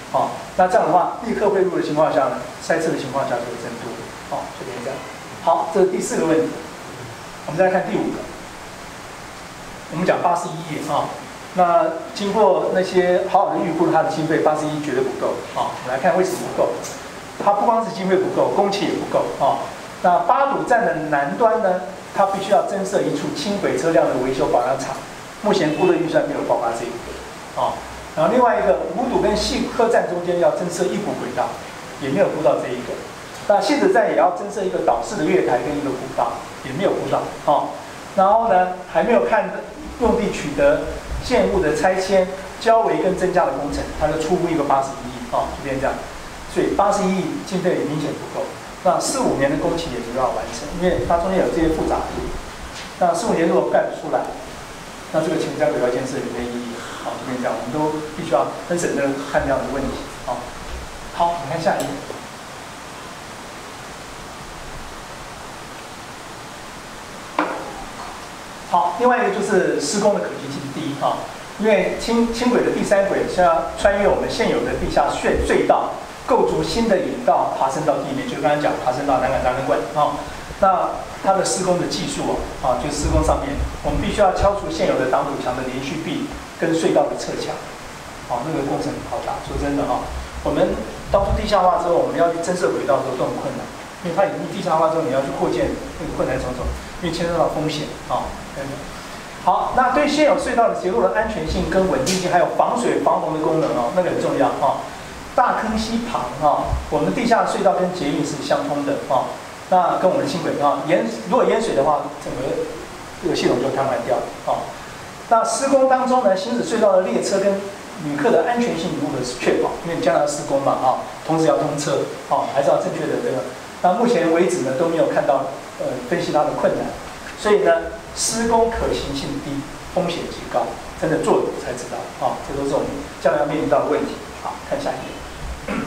哦，那这样的话，立刻汇入的情况下呢，塞车的情况下就会增多。哦，就变成这样。好，这是第四个问题。我们再来看第五个。我们讲八十一页啊，那经过那些好好的预估，它的经费八十一绝对不够啊。我们来看为什么不够？它不光是经费不够，工期也不够啊。那八堵站的南端呢，它必须要增设一处轻轨车辆的维修保养厂，目前估的预算没有包括这一个啊。然后另外一个五堵跟细科站中间要增设一股轨道，也没有估到这一个。那戏子站也要增设一个岛式的月台跟一个古道，也没有估到哦。然后呢，还没有看用地取得建物的拆迁、交围跟增加的工程，它就出估一个八十一亿哦，就变这样。所以八十一亿经费明显不够。那四五年的工期也没办法完成，因为它中间有这些复杂度。那四五年如果盖不出来，那这个前瞻轨道建设也没意义。好，就变这样，我们都必须要很审慎看这样的问题。好，好，我们看下一页。好，另外一个就是施工的可行性低啊，因为轻轻轨的第三轨是要穿越我们现有的地下隧隧道，构筑新的引道，爬升到地面，就刚才讲爬升到南港展览馆啊。那它的施工的技术啊，就施工上面，我们必须要敲除现有的挡土墙的连续壁跟隧道的侧墙，啊，那个工程很浩大。说真的哈、啊，我们当初地下化之后，我们要去增设轨道的时候都很困难，因为它已经地下化之后，你要去扩建，那个困难重重，因为牵涉到风险啊。好，那对现有隧道的结构的安全性跟稳定性，还有防水防洪的功能哦，那个很重要啊。大坑溪旁啊，我们地下隧道跟捷运是相通的啊。那跟我们的轻轨啊，淹如果淹水的话，整个这个系统就瘫痪掉啊。那施工当中呢，行驶隧道的列车跟旅客的安全性如何确保？因为你将来要施工嘛啊，同时要通车啊，还是要正确的这个。那目前为止呢，都没有看到呃分析它的困难，所以呢。施工可行性低，风险极高，真的做了才知道啊，这都是我们将来要面临到的问题。好，看下一页。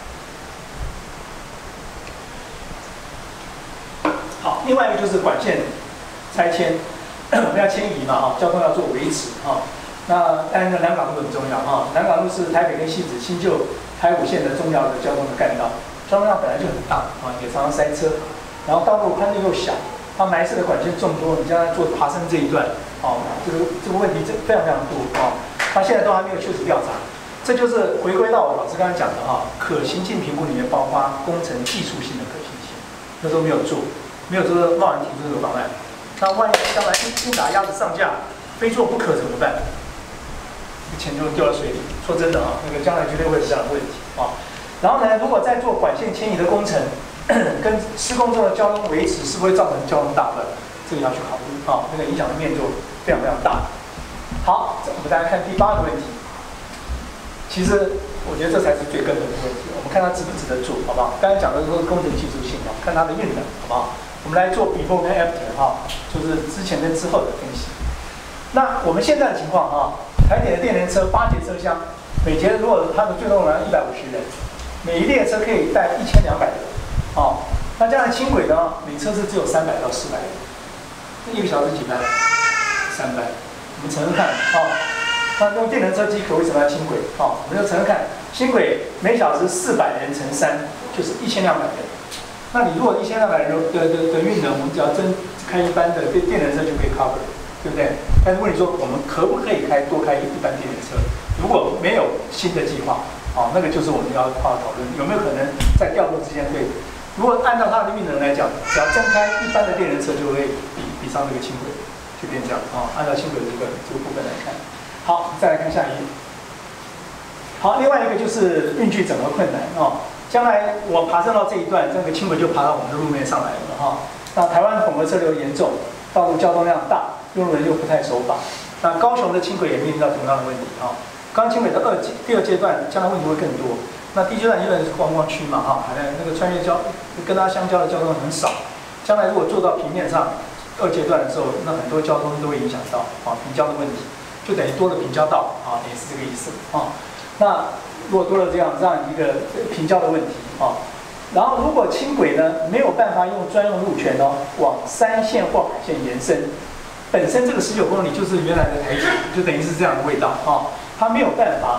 好，另外一个就是管线拆迁，我们要迁移嘛啊，交通要做维持啊。那当然，南港路很重要啊，南港路是台北跟汐止、新旧台五线的重要的交通的干道，交通量本来就很大啊，也常常塞车，然后道路宽度又小。它埋设的管线众多，你将来做爬升这一段，哦，这个这个问题这非常非常多哦。它现在都还没有确实调查，这就是回归到我老师刚才讲的哈、哦，可行性评估里面包括工程技术性的可行性，那都没有做，没有做贸然提出这个方案。那万一将来一一打鸭子上架，非做不可怎么办？钱就掉到水里。说真的啊，那个将来绝对会有这样的问题啊。然后呢，如果在做管线迁移的工程。跟施工中的交通维持是不是会造成交通大乱？这个要去考虑啊，那个影响的面就非常非常大。好，我们再来看第八个问题。其实我觉得这才是最根本的问题。我们看它值不值得做，好不好？刚才讲的都是工程技术性啊，看它的运能，好不好？我们来做 before 跟 after 哈，就是之前跟之后的分析。那我们现在的情况啊，台铁的电联车八节车厢，每节如果它的最多容量一百五十人，每一列车可以带一千两百人。哦，那这样的轻轨呢，每车次只有三百到四百人，一个小时几班？三班。我们乘乘看，哦，那用电能车机可为什么要轻轨？哦，我们就乘乘看，轻轨每小时四百人乘三，就是一千两百人。那你如果一千两百人的的的运能，我们只要增开一班的电电能车就可以 cover， 对不对？但是问题说，我们可不可以开多开一班电能车？如果没有新的计划，哦，那个就是我们要好好讨论，有没有可能在调度之间对。如果按照它的运能来讲，只要增开一般的电能车，就会比比上这个轻轨，就变这样啊、哦。按照轻轨这个这个部分来看，好，再来看下一页。好，另外一个就是运具整合困难哦。将来我爬升到这一段，这个轻轨就爬到我们的路面上来了哈、哦。那台湾混合车流严重，道路交通量大，用路人又不太守法。那高雄的轻轨也面临到同样的问题哈、哦。刚轻轨的二阶第二阶段，将来问题会更多。那第一阶段因为是观光区嘛，哈，好像那个穿越交跟它相交的交通很少。将来如果做到平面上二阶段的时候，那很多交通都会影响到啊平交的问题，就等于多了平交道啊，也是这个意思啊。那如果多了这样这样一个平交的问题啊，然后如果轻轨呢没有办法用专用路权哦往三线或海线延伸，本身这个十九公里就是原来的台铁，就等于是这样的味道啊，它没有办法。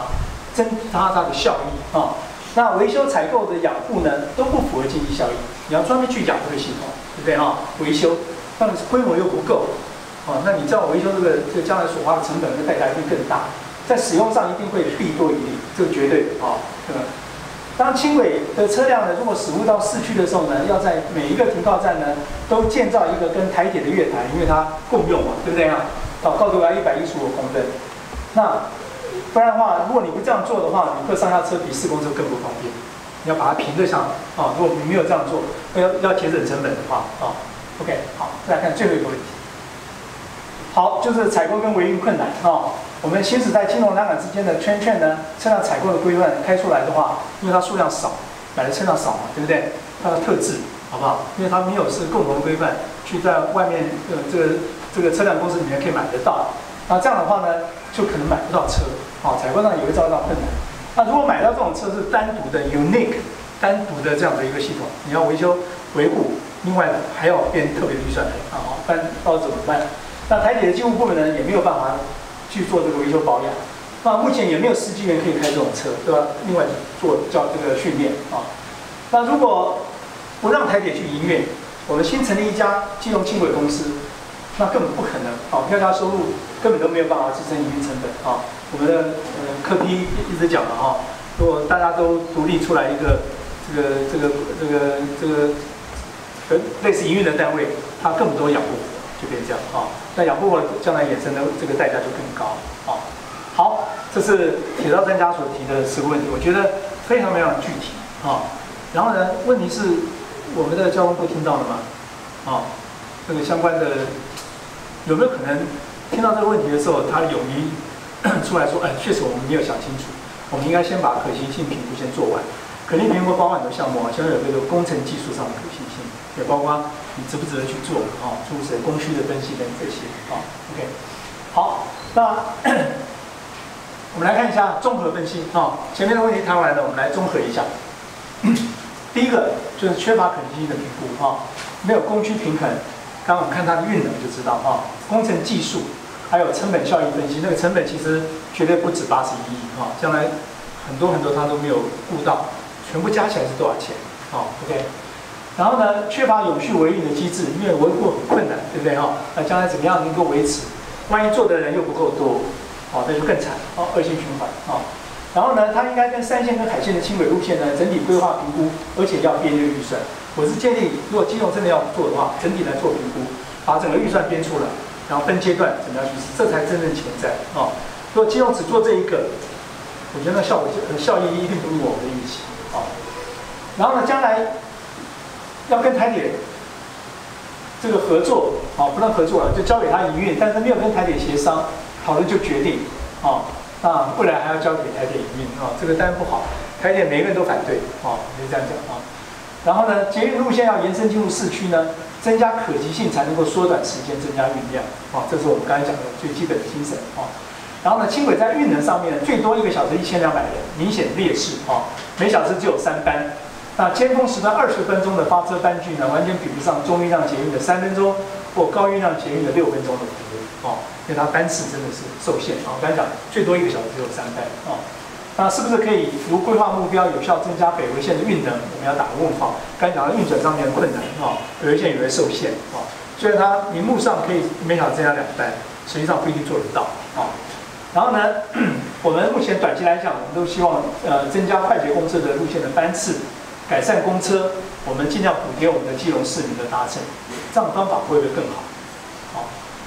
增加它的效益啊。那维修采购的养护呢都不符合经济效益，你要专门去养这个系统，对不对啊？维修，那么规模又不够，啊，那你知道维修这个这个将来所花的成本跟代价一定更大，在使用上一定会弊多于利，这个绝对啊，这个。当轻轨的车辆呢，如果驶入到市区的时候呢，要在每一个停靠站呢，都建造一个跟台铁的月台，因为它共用嘛，对不对啊？哦，高度要一百一十五公分。那不然的话，如果你不这样做的话，旅客上下车比四公车更不方便。你要把它平着上啊，如果你没有这样做，要要节省成本的话啊。OK， 好，再来看最后一个问题。好，就是采购跟维运困难啊。我们行驶在金融两港之间的圈圈呢，车辆采购的规范开出来的话，因为它数量少，买的车辆少嘛，对不对？它的特质好不好？因为它没有是共同规范，去在外面呃这个这个车辆公司里面可以买得到。那这样的话呢，就可能买不到车，啊，采购上也会遭到困难。那如果买到这种车是单独的 unique 单独的这样的一个系统，你要维修维护，另外还要编特别预算来啊，不然到底怎么办？那台铁的机务部门呢，也没有办法去做这个维修保养。那目前也没有司机员可以开这种车，对吧？另外做叫这个训练啊。那如果不让台铁去营运，我们新成立一家基隆轻轨公司，那根本不可能啊，票价收入根本都没有办法支撑营运成本啊。我们的呃柯 P 一直讲了哈，如果大家都独立出来一个这个这个这个这个呃类似营运的单位，它根本都养不活，就变成这样啊。那养不活将来衍生的这个代价就更高啊。好，这是铁道专家所提的十个问题，我觉得非常非常具体啊。然后呢，问题是我们的交通部听到了吗？啊，这个相关的有没有可能听到这个问题的时候，他勇于出来说，哎，确实我们没有想清楚，我们应该先把可行性评估先做完。可行评估包括很多项目啊，像有这个工程技术上的可行性，也包括你值不值得去做啊，诸如此类供需的分析等这些啊。OK， 好，那我们来看一下综合分析啊。前面的问题谈完了，我们来综合一下。第一个就是缺乏可行性的评估啊，没有供需平衡。刚刚我们看它的运能就知道啊，工程技术还有成本效益分析，那个成本其实绝对不止八十一亿啊，将来很多很多它都没有顾到，全部加起来是多少钱啊 ？OK， 然后呢，缺乏永续维运的机制，因为维护很困难，对不对哈？那将来怎么样能够维持？万一做的人又不够多，哦，那就更惨哦，恶性循环啊。然后呢，它应该跟山线跟海线的轻轨路线呢整体规划评估，而且要编列预算。我是建议，如果基隆真的要做的话，整体来做评估，把整个预算编出来，然后分阶段怎么样去实施，这才真正潜在啊。如果基隆只做这一个，我觉得那效果呃效益一定不如我们的预期啊。然后呢，将来要跟台铁这个合作啊，不能合作了，就交给他营运，但是没有跟台铁协商讨论就决定啊。那未来还要交给台铁营运啊，这个当然不好，台铁每个人都反对啊，就这样讲啊。然后呢，捷运路线要延伸进入市区呢，增加可及性才能够缩短时间，增加运量啊，这是我们刚才讲的最基本的精神啊。然后呢，轻轨在运能上面最多一个小时一千两百人，明显劣势啊，每小时只有三班。那尖峰时段二十分钟的发车班距呢，完全比不上中运量捷运的三分钟或高运量捷运的六分钟的服务啊，因为它班次真的是受限啊。我刚才讲最多一个小时只有三班啊。那是不是可以如规划目标，有效增加北回线的运能？我们要打个问号。刚才讲到运转上面的困难啊，北回线也会受限啊。虽然它名目上可以每小时增加两班，实际上不一定做得到啊。然后呢，我们目前短期来讲，我们都希望呃增加快捷公车的路线的班次，改善公车，我们尽量补贴我们的基隆市民的搭乘，这样的方法会不会更好？好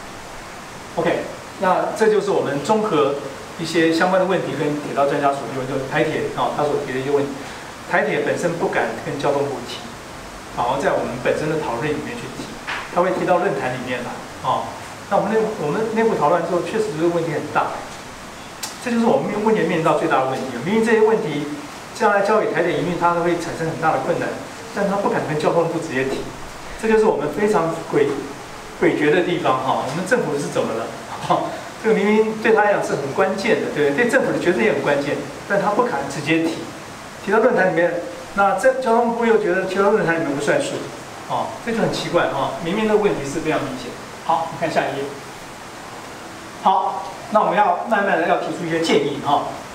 ，OK， 那这就是我们综合一些相关的问题跟铁道专家所提问，就是台铁啊、哦、他所提的一些问题，台铁本身不敢跟交通部提，然后在我们本身的讨论里面去提，他会提到论坛里面来啊、哦。那我们内我们内部讨论之后，确实这个问题很大，这就是我们目前面临到最大的问题。明明这些问题将来交给台铁营运，它会产生很大的困难，但他不敢跟交通部直接提，这就是我们非常诡诡谲的地方哈、哦。我们政府是怎么了？哈、哦。这个明明对他来讲是很关键的，对不对？对政府的决策也很关键，但他不敢直接提，提到论坛里面，那这交通部又觉得提到论坛里面不算数，哦，这就很奇怪啊、哦！明明的问题是非常明显。好，我们看下一页。好，那我们要慢慢的要提出一些建议哈、哦。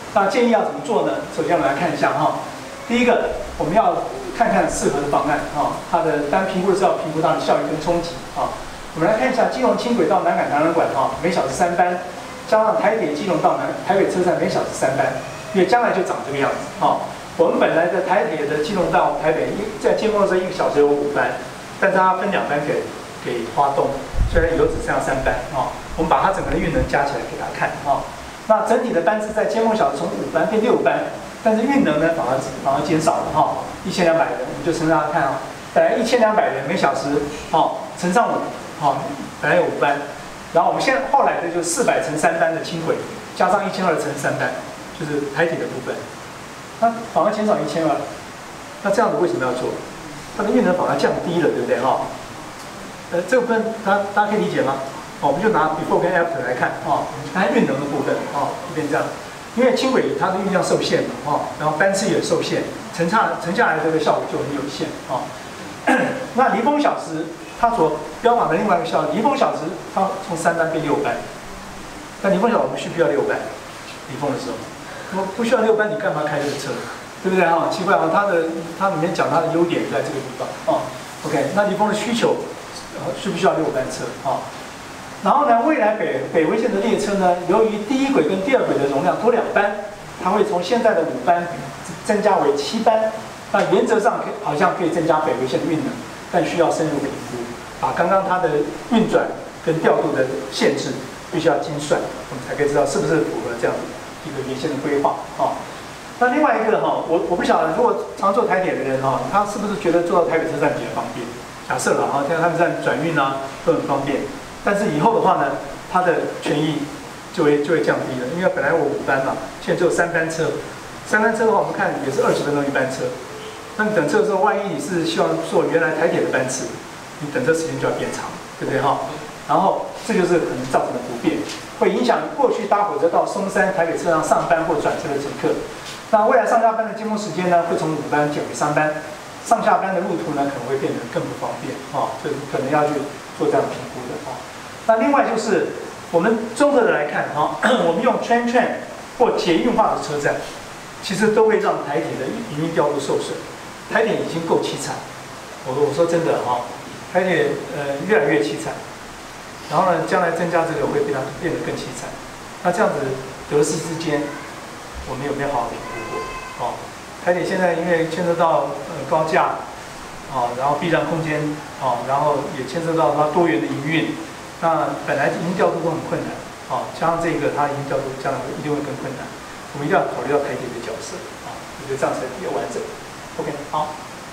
那建议要怎么做呢？首先我们来看一下哈，第一个我们要看看适合的方案啊，它的单评估的时候要评估它的效益跟冲击啊。我们来看一下基隆轻轨到南港南人馆哈，每小时三班，加上台铁基隆到南台北车站每小时三班，因为将来就长这个样子哈。我们本来的台铁的基隆到台北一在建工的时候一个小时有五班，但是它分两班给给花东，虽然以后只剩下三班啊。我们把它整个的运能加起来给大家看啊。那整体的班次在建工小时从五班变六班，但是运能呢反而反而减少了哈，一千两百人，我们就乘大家看啊，本来一千两百人每小时哦，乘上五，好，本来有五班，然后我们现在后来的就是四百乘三班的轻轨，加上一千二乘三班，就是台铁的部分。它反而减少一千二，那这样子为什么要做？它的运能反而降低了，对不对哈？呃，这个部分大家大家可以理解吗？哦，我们就拿 before 跟 after 来看啊，我们看运能的部分啊，这边这样，因为轻轨它的运量受限嘛啊，然后班次也受限，乘下乘下来的这个效果就很有限啊。那离峰小时它所标榜的另外一个效益，离峰小时它从三班变六班，那离峰小时我们需不需要六班？离峰的时候。我不需要六班，你干嘛开这个车？对不对哈？奇怪啊，它的它里面讲它的优点在这个地方哦。OK， 那离峰的需求，呃，需不需要六班车啊？然后呢，未来北北回线的列车呢，由于第一轨跟第二轨的容量多两班，它会从现在的五班增加为七班。那原则上可好像可以增加北回线的运能，但需要深入评估，把刚刚它的运转跟调度的限制必须要精算，我们才可以知道是不是符合这样子一个原先的规划啊。那另外一个哈，我我不晓得，如果常坐台铁的人哈，他是不是觉得坐到台北车站比较方便？假设了哈，现在他们站转运啊都很方便，但是以后的话呢，他的权益就会就会降低了，因为本来我五班嘛，现在只有三班车，三班车的话，我们看也是二十分钟一班车。那你等车的时候，万一你是希望坐原来台铁的班次，你等车时间就要变长，对不对哈？然后这就是可能造成的不便，会影响过去搭火车到松山、台北车上上班或转车的乘客。那未来上下班的经过时间呢，会从五班减为三班，上下班的路途呢可能会变得更不方便啊，这可能要去做这样评估的啊。那另外就是我们综合的来看哈，我们用 train train 或捷运化的车站，其实都会让台铁的营运调度受损。台铁已经够凄惨，我我说真的哈，台铁呃越来越凄惨。然后呢，将来增加这个会变它变得更凄惨。那这样子得失之间，我们有没有好好评估过？哦，台铁现在因为牵涉到呃高架，哦，然后避让空间，哦，然后也牵涉到它多元的营运，那本来营运调度都很困难，哦，加上这个它营运调度将来会一定会更困难。我们一定要考虑到台铁的角色，啊，我觉得这样才比较完整。OK， 好。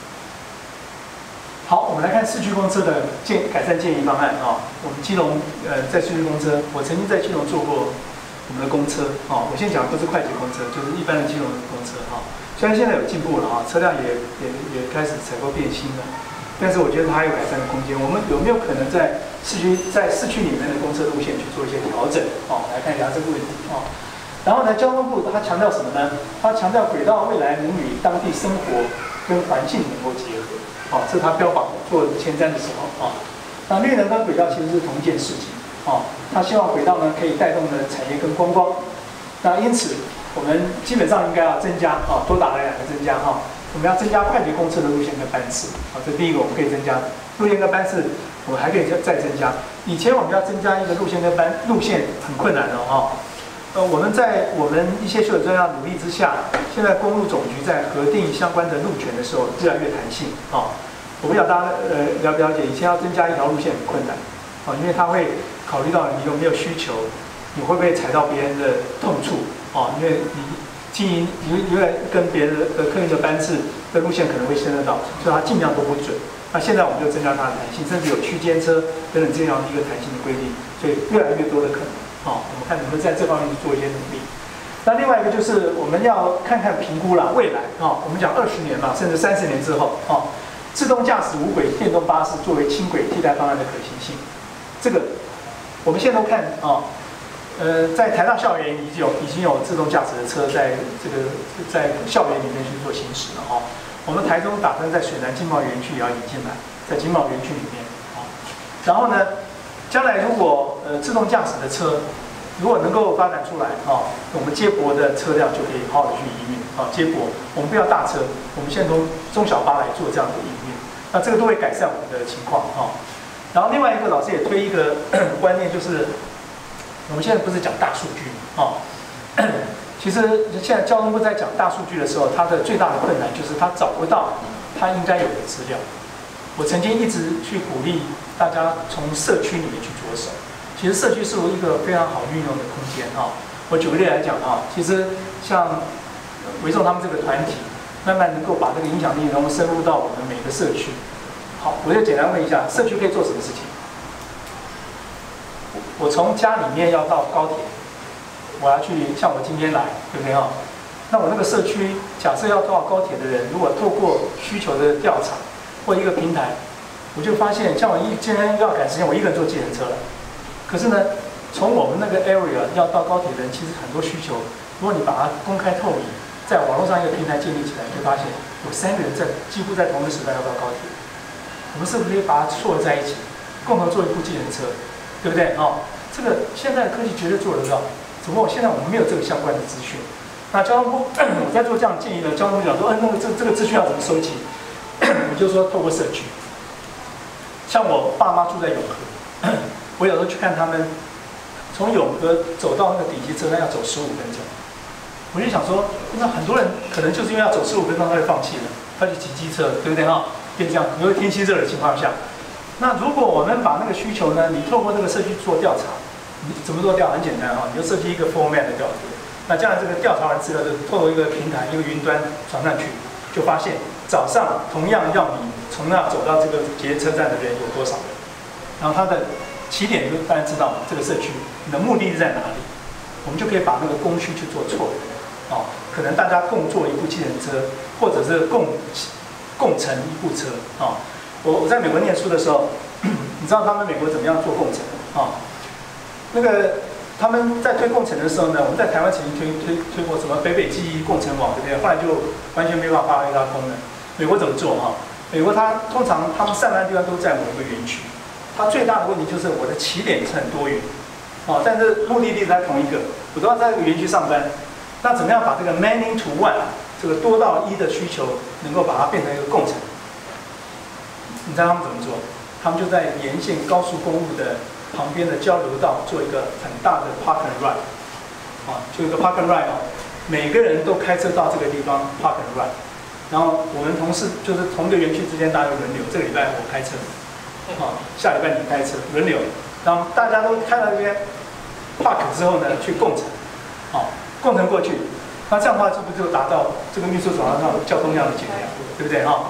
好，我们来看市区公车的建改善建议方案啊。我们基隆呃在市区公车，我曾经在基隆做过我们的公车啊。我现在讲的不是快捷公车，就是一般的基隆的公车哈。虽然现在有进步了啊，车辆也也也开始采购变新了，但是我觉得它还有改善的空间。我们有没有可能在市区在市区里面的公车路线去做一些调整啊？来看一下这个问题啊。然后呢，交通部它强调什么呢？它强调轨道未来能与当地生活跟环境能够结合。哦，这是他标榜做前瞻的时候啊。那绿能跟轨道其实是同一件事情啊。他希望轨道呢可以带动的产业跟观光。那因此，我们基本上应该要增加啊，多打了两个增加哈。我们要增加快捷公车的路线跟班次啊，这第一个我们可以增加路线跟班次，我们还可以再再增加。以前我们要增加一个路线跟班路线很困难的哈。呃，我们在我们一些学者专家努力之下，现在公路总局在核定相关的路权的时候越来越弹性啊。我不晓得大家呃了不了解，以前要增加一条路线很困难啊，因为它会考虑到你有没有需求，你会不会踩到别人的痛处啊？因为你经营你因为跟别人的客运的班次的路线可能会牵涉到，所以它尽量都不准。那现在我们就增加它的弹性，甚至有区间车等等这样的一个弹性的规定，所以越来越多的可能。好，我们看能不能在这方面去做一些努力。那另外一个就是我们要看看评估啦，未来啊，我们讲二十年嘛，甚至三十年之后啊，自动驾驶无轨电动巴士作为轻轨替代方案的可行性，这个我们现在都看啊，呃，在台大校园已经有已经有自动驾驶的车在这个在校园里面去做行驶了啊。我们台中打算在水南经贸园区也要引进来，在经贸园区里面啊，然后呢。将来如果呃自动驾驶的车如果能够发展出来啊，我们接驳的车辆就可以好好的去营运啊，接驳我们不要大车，我们现在从中小巴来做这样的营运，那这个都会改善我们的情况啊。然后另外一个老师也推一个观念，就是我们现在不是讲大数据啊，其实现在交通部在讲大数据的时候，它的最大的困难就是它找不到它应该有的资料。我曾经一直去鼓励大家从社区里面去着手。其实社区是一个非常好运用的空间哈。我举个例来讲哈，其实像维众他们这个团体，慢慢能够把这个影响力能够深入到我们每个社区。好，我就简单问一下，社区可以做什么事情？我从家里面要到高铁，我要去，像我今天来，对不对哈？那我那个社区，假设要到高铁的人，如果透过需求的调查或一个平台，我就发现，像我一今天要赶时间，我一个人坐计程车了。可是呢，从我们那个 area 要到高铁的人，其实很多需求，如果你把它公开透明，在网络上一个平台建立起来，就发现有三个人在几乎在同一个时段要到高铁，我们是不是可以把它撮合在一起，共同做一部计程车，对不对？哦，这个现在的科技绝对做得到，只不过现在我们没有这个相关的资讯。那交通部我在做这样的建议呢，交通部讲说，嗯，那个这这个资讯要怎么收集？我就说透过社区，像我爸妈住在永和。我有时候去看他们，从永和走到那个底级车站要走十五分钟，我就想说，那很多人可能就是因为要走十五分钟，他就放弃了，他去骑机车，对不对哈？变这样，因为天气热的情况下，那如果我们把那个需求呢，你透过这个社区做调查，你怎么做调？很简单哈，你就设计一个 format 的调查，那将来这个调查完资料就透过一个平台、一个云端传上去，就发现早上同样要你从那走到这个捷运车站的人有多少人，然后他的起点就大家知道这个社区你的目的地在哪里，我们就可以把那个供需去做错哦，可能大家共坐一部计程车，或者是共共乘一部车啊、哦。我我在美国念书的时候，你知道他们美国怎么样做共乘啊、哦？那个他们在推共乘的时候呢，我们在台湾曾经推推推过什么北北基共乘网，对不对？后来就完全没办法发挥它功能。美国怎么做哈、哦？美国它通常他们上班地方都在某一个园区。它最大的问题就是我的起点是很多元，哦，但是目的地在同一个，我都要在这个园区上班。那怎么样把这个 many to one 这个多到一的需求，能够把它变成一个共乘？你知道他们怎么做？他们就在沿线高速公路的旁边的交流道做一个很大的 park and ride， 啊，就一个 park and ride 哦，每个人都开车到这个地方 park and ride， 然后我们同事就是同一个园区之间大家轮流，这个礼拜我开车。啊，下礼拜你开车轮流，然后大家都开到这边 park 之后呢，去共乘，啊，共乘过去，那这样的话，是不是就达到这个运输手段上交通量的减量，对不对哈？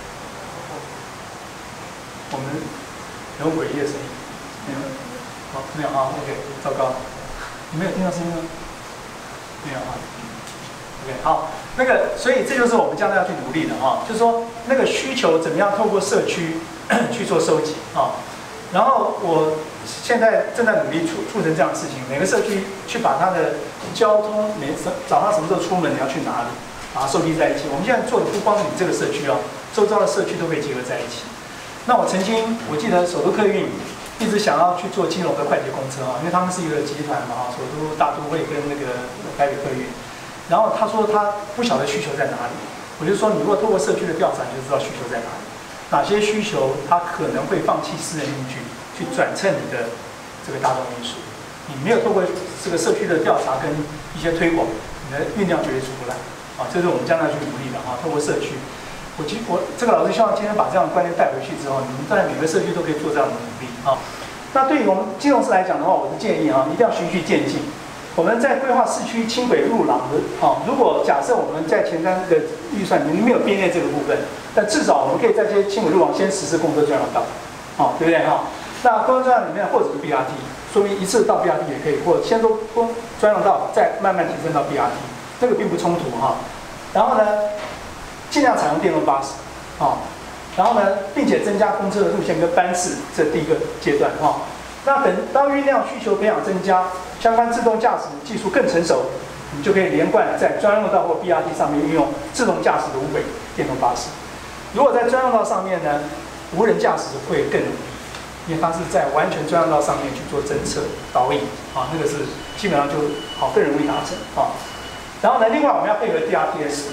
我们有诡异的声音，没有？好，没有啊 ，OK， 糟糕，你没有听到声音吗？没有啊 ，OK， 好，那个，所以这就是我们将来要去努力的哈，就是说那个需求怎么样透过社区。去做收集啊，然后我现在正在努力促促成这样的事情，每个社区去把它的交通，每早上什么时候出门你要去哪里，把它收集在一起。我们现在做的不光是你这个社区哦，周遭的社区都可以结合在一起。那我曾经我记得首都客运一直想要去做金融的快捷公车啊，因为他们是一个集团嘛啊，首都大都会跟那个台北客运，然后他说他不晓得需求在哪里，我就说你如果透过社区的调查，你就知道需求在哪里。哪些需求，它可能会放弃私人运具，去转乘你的这个大众运输？你没有透过这个社区的调查跟一些推广，你的运量绝对出不来啊！这是我们将来去努力的啊！透过社区，我今我这个老师希望今天把这样的观念带回去之后，你们在每个社区都可以做这样的努力啊！那对于我们金融师来讲的话，我的建议啊，一定要循序渐进。我们在规划市区轻轨路廊的啊，如果假设我们在前瞻的预算里面没有编列这个部分，但至少我们可以在这些轻轨路廊先实施公车专用道，啊，对不对哈？那公车专用里面或者是 B R T， 说明一次到 B R T 也可以，或者先做公专用道，再慢慢提升到 B R T， 这个并不冲突哈。然后呢，尽量采用电动巴士，啊，然后呢，并且增加公车的路线跟班次，这第一个阶段哈。那等当运量需求培养增加，相关自动驾驶技术更成熟，你就可以连贯在专用道或 B R T 上面运用自动驾驶的无轨电动巴士。如果在专用道上面呢，无人驾驶会更容易， 因为它是在完全专用道上面去做侦测导引啊，那个是基本上就好更容易达成啊。然后呢，另外我们要配合 D R T S。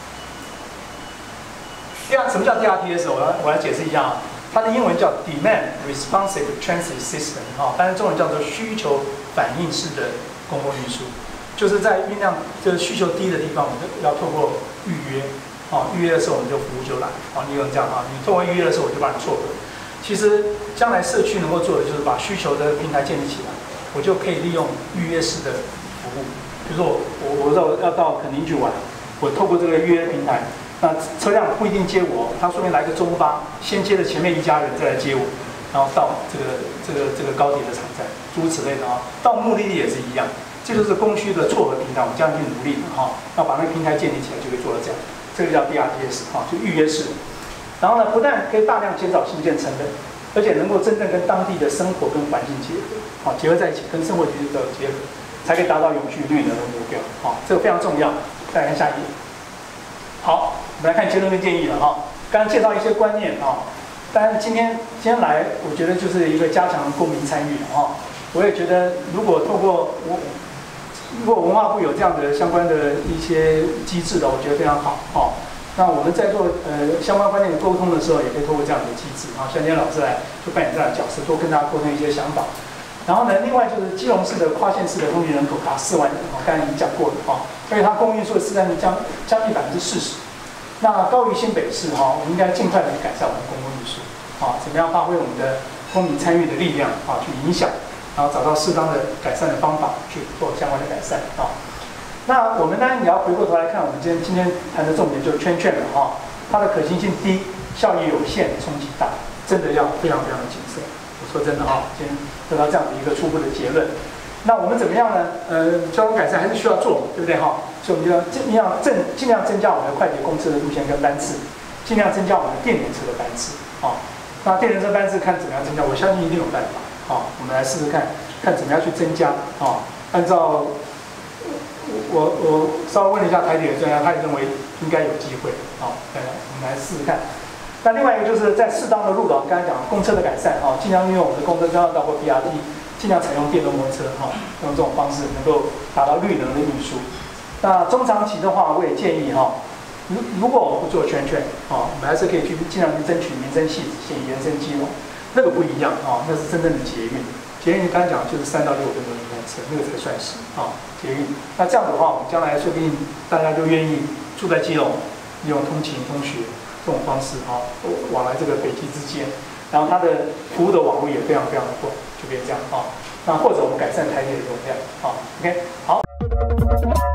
第二，什么叫 D R T S？ 我要我来解释一下啊，它的英文叫 Demand Responsive Transit System 啊，当然中文叫做需求反应式的公共运输，就是在运量就是需求低的地方，我们要透过预约。哦，预约的时候我们就服务就来，哦，你有这样啊，你透过预约的时候我就帮你撮合。其实将来社区能够做的就是把需求的平台建立起来，我就可以利用预约式的服务。比如说我我我到要到垦丁去玩，我透过这个预约平台，那车辆不一定接我，他说明来个中巴，先接了前面一家人再来接我，然后到这个这个这个高铁的场站，诸如此类的啊。到目的地也是一样，这就是供需的撮合平台，我们将来去努力哈，要把那个平台建立起来，就可以做到这样。这个叫 D R T S 哈，就预约式。然后呢，不但可以大量减少新建成本，而且能够真正跟当地的生活跟环境结合，好结合在一起，跟生活局的结合，才可以达到永续绿能的目标。好，这个非常重要。再来看下一页。好，我们来看结论跟建议了哈。刚刚介绍一些观念啊，当然今天今天来，我觉得就是一个加强公民参与的哈。我也觉得，如果透过我。如果文化部有这样的相关的一些机制的，我觉得非常好哦。那我们在做呃相关观念的沟通的时候，也可以透过这样的机制啊，像今天老师来就扮演这样的角色，多跟大家沟通一些想法。然后呢，另外就是基隆市的跨县市的通勤人口达四万人啊，刚才已经讲过了啊，所以它公共运输的市占率将将近百分之四十。那高于新北市哈，我们应该尽快的改善我们的公共运输啊，怎么样发挥我们的公民参与的力量啊，去影响。然后找到适当的改善的方法去做相关的改善啊。那我们当然也要回过头来看，我们今天今天谈的重点就是圈圈了哈。它的可行性低，效益有限，冲击大，真的要非常非常的谨慎。我说真的哈，今天得到这样的一个初步的结论。那我们怎么样呢？呃，交通改善还是需要做，对不对哈？所以我们就要尽量增尽量增加我们的快捷公车的路线跟班次，尽量增加我们的电联车的班次啊。那电联车班次看怎么样增加，我相信一定有办法。好，我们来试试看，看怎么样去增加啊？按照我我稍微问了一下台铁的专家，他也认为应该有机会。好，来我们来试试看。那另外一个就是在适当的路段，刚才讲公车的改善啊，尽量运用我们的公车专用道或 B R T， 尽量采用电动摩托车哈，用这种方式能够达到绿能的运输。那中长期的话，我也建议哈，如如果我们不做圈圈啊，我们还是可以去尽量去争取民生系线延伸基隆。那个不一样啊，那是真正的捷运。捷运刚才讲就是三到六分钟一班车，那个才算是啊捷运。那这样的话，我们将来说不定大家就愿意住在基隆，利用通勤、通学这种方式啊，往来这个北基之间。然后它的服务的网络也非常非常的广，就变这样啊。那或者我们改善台铁的容量啊 ，OK， 好。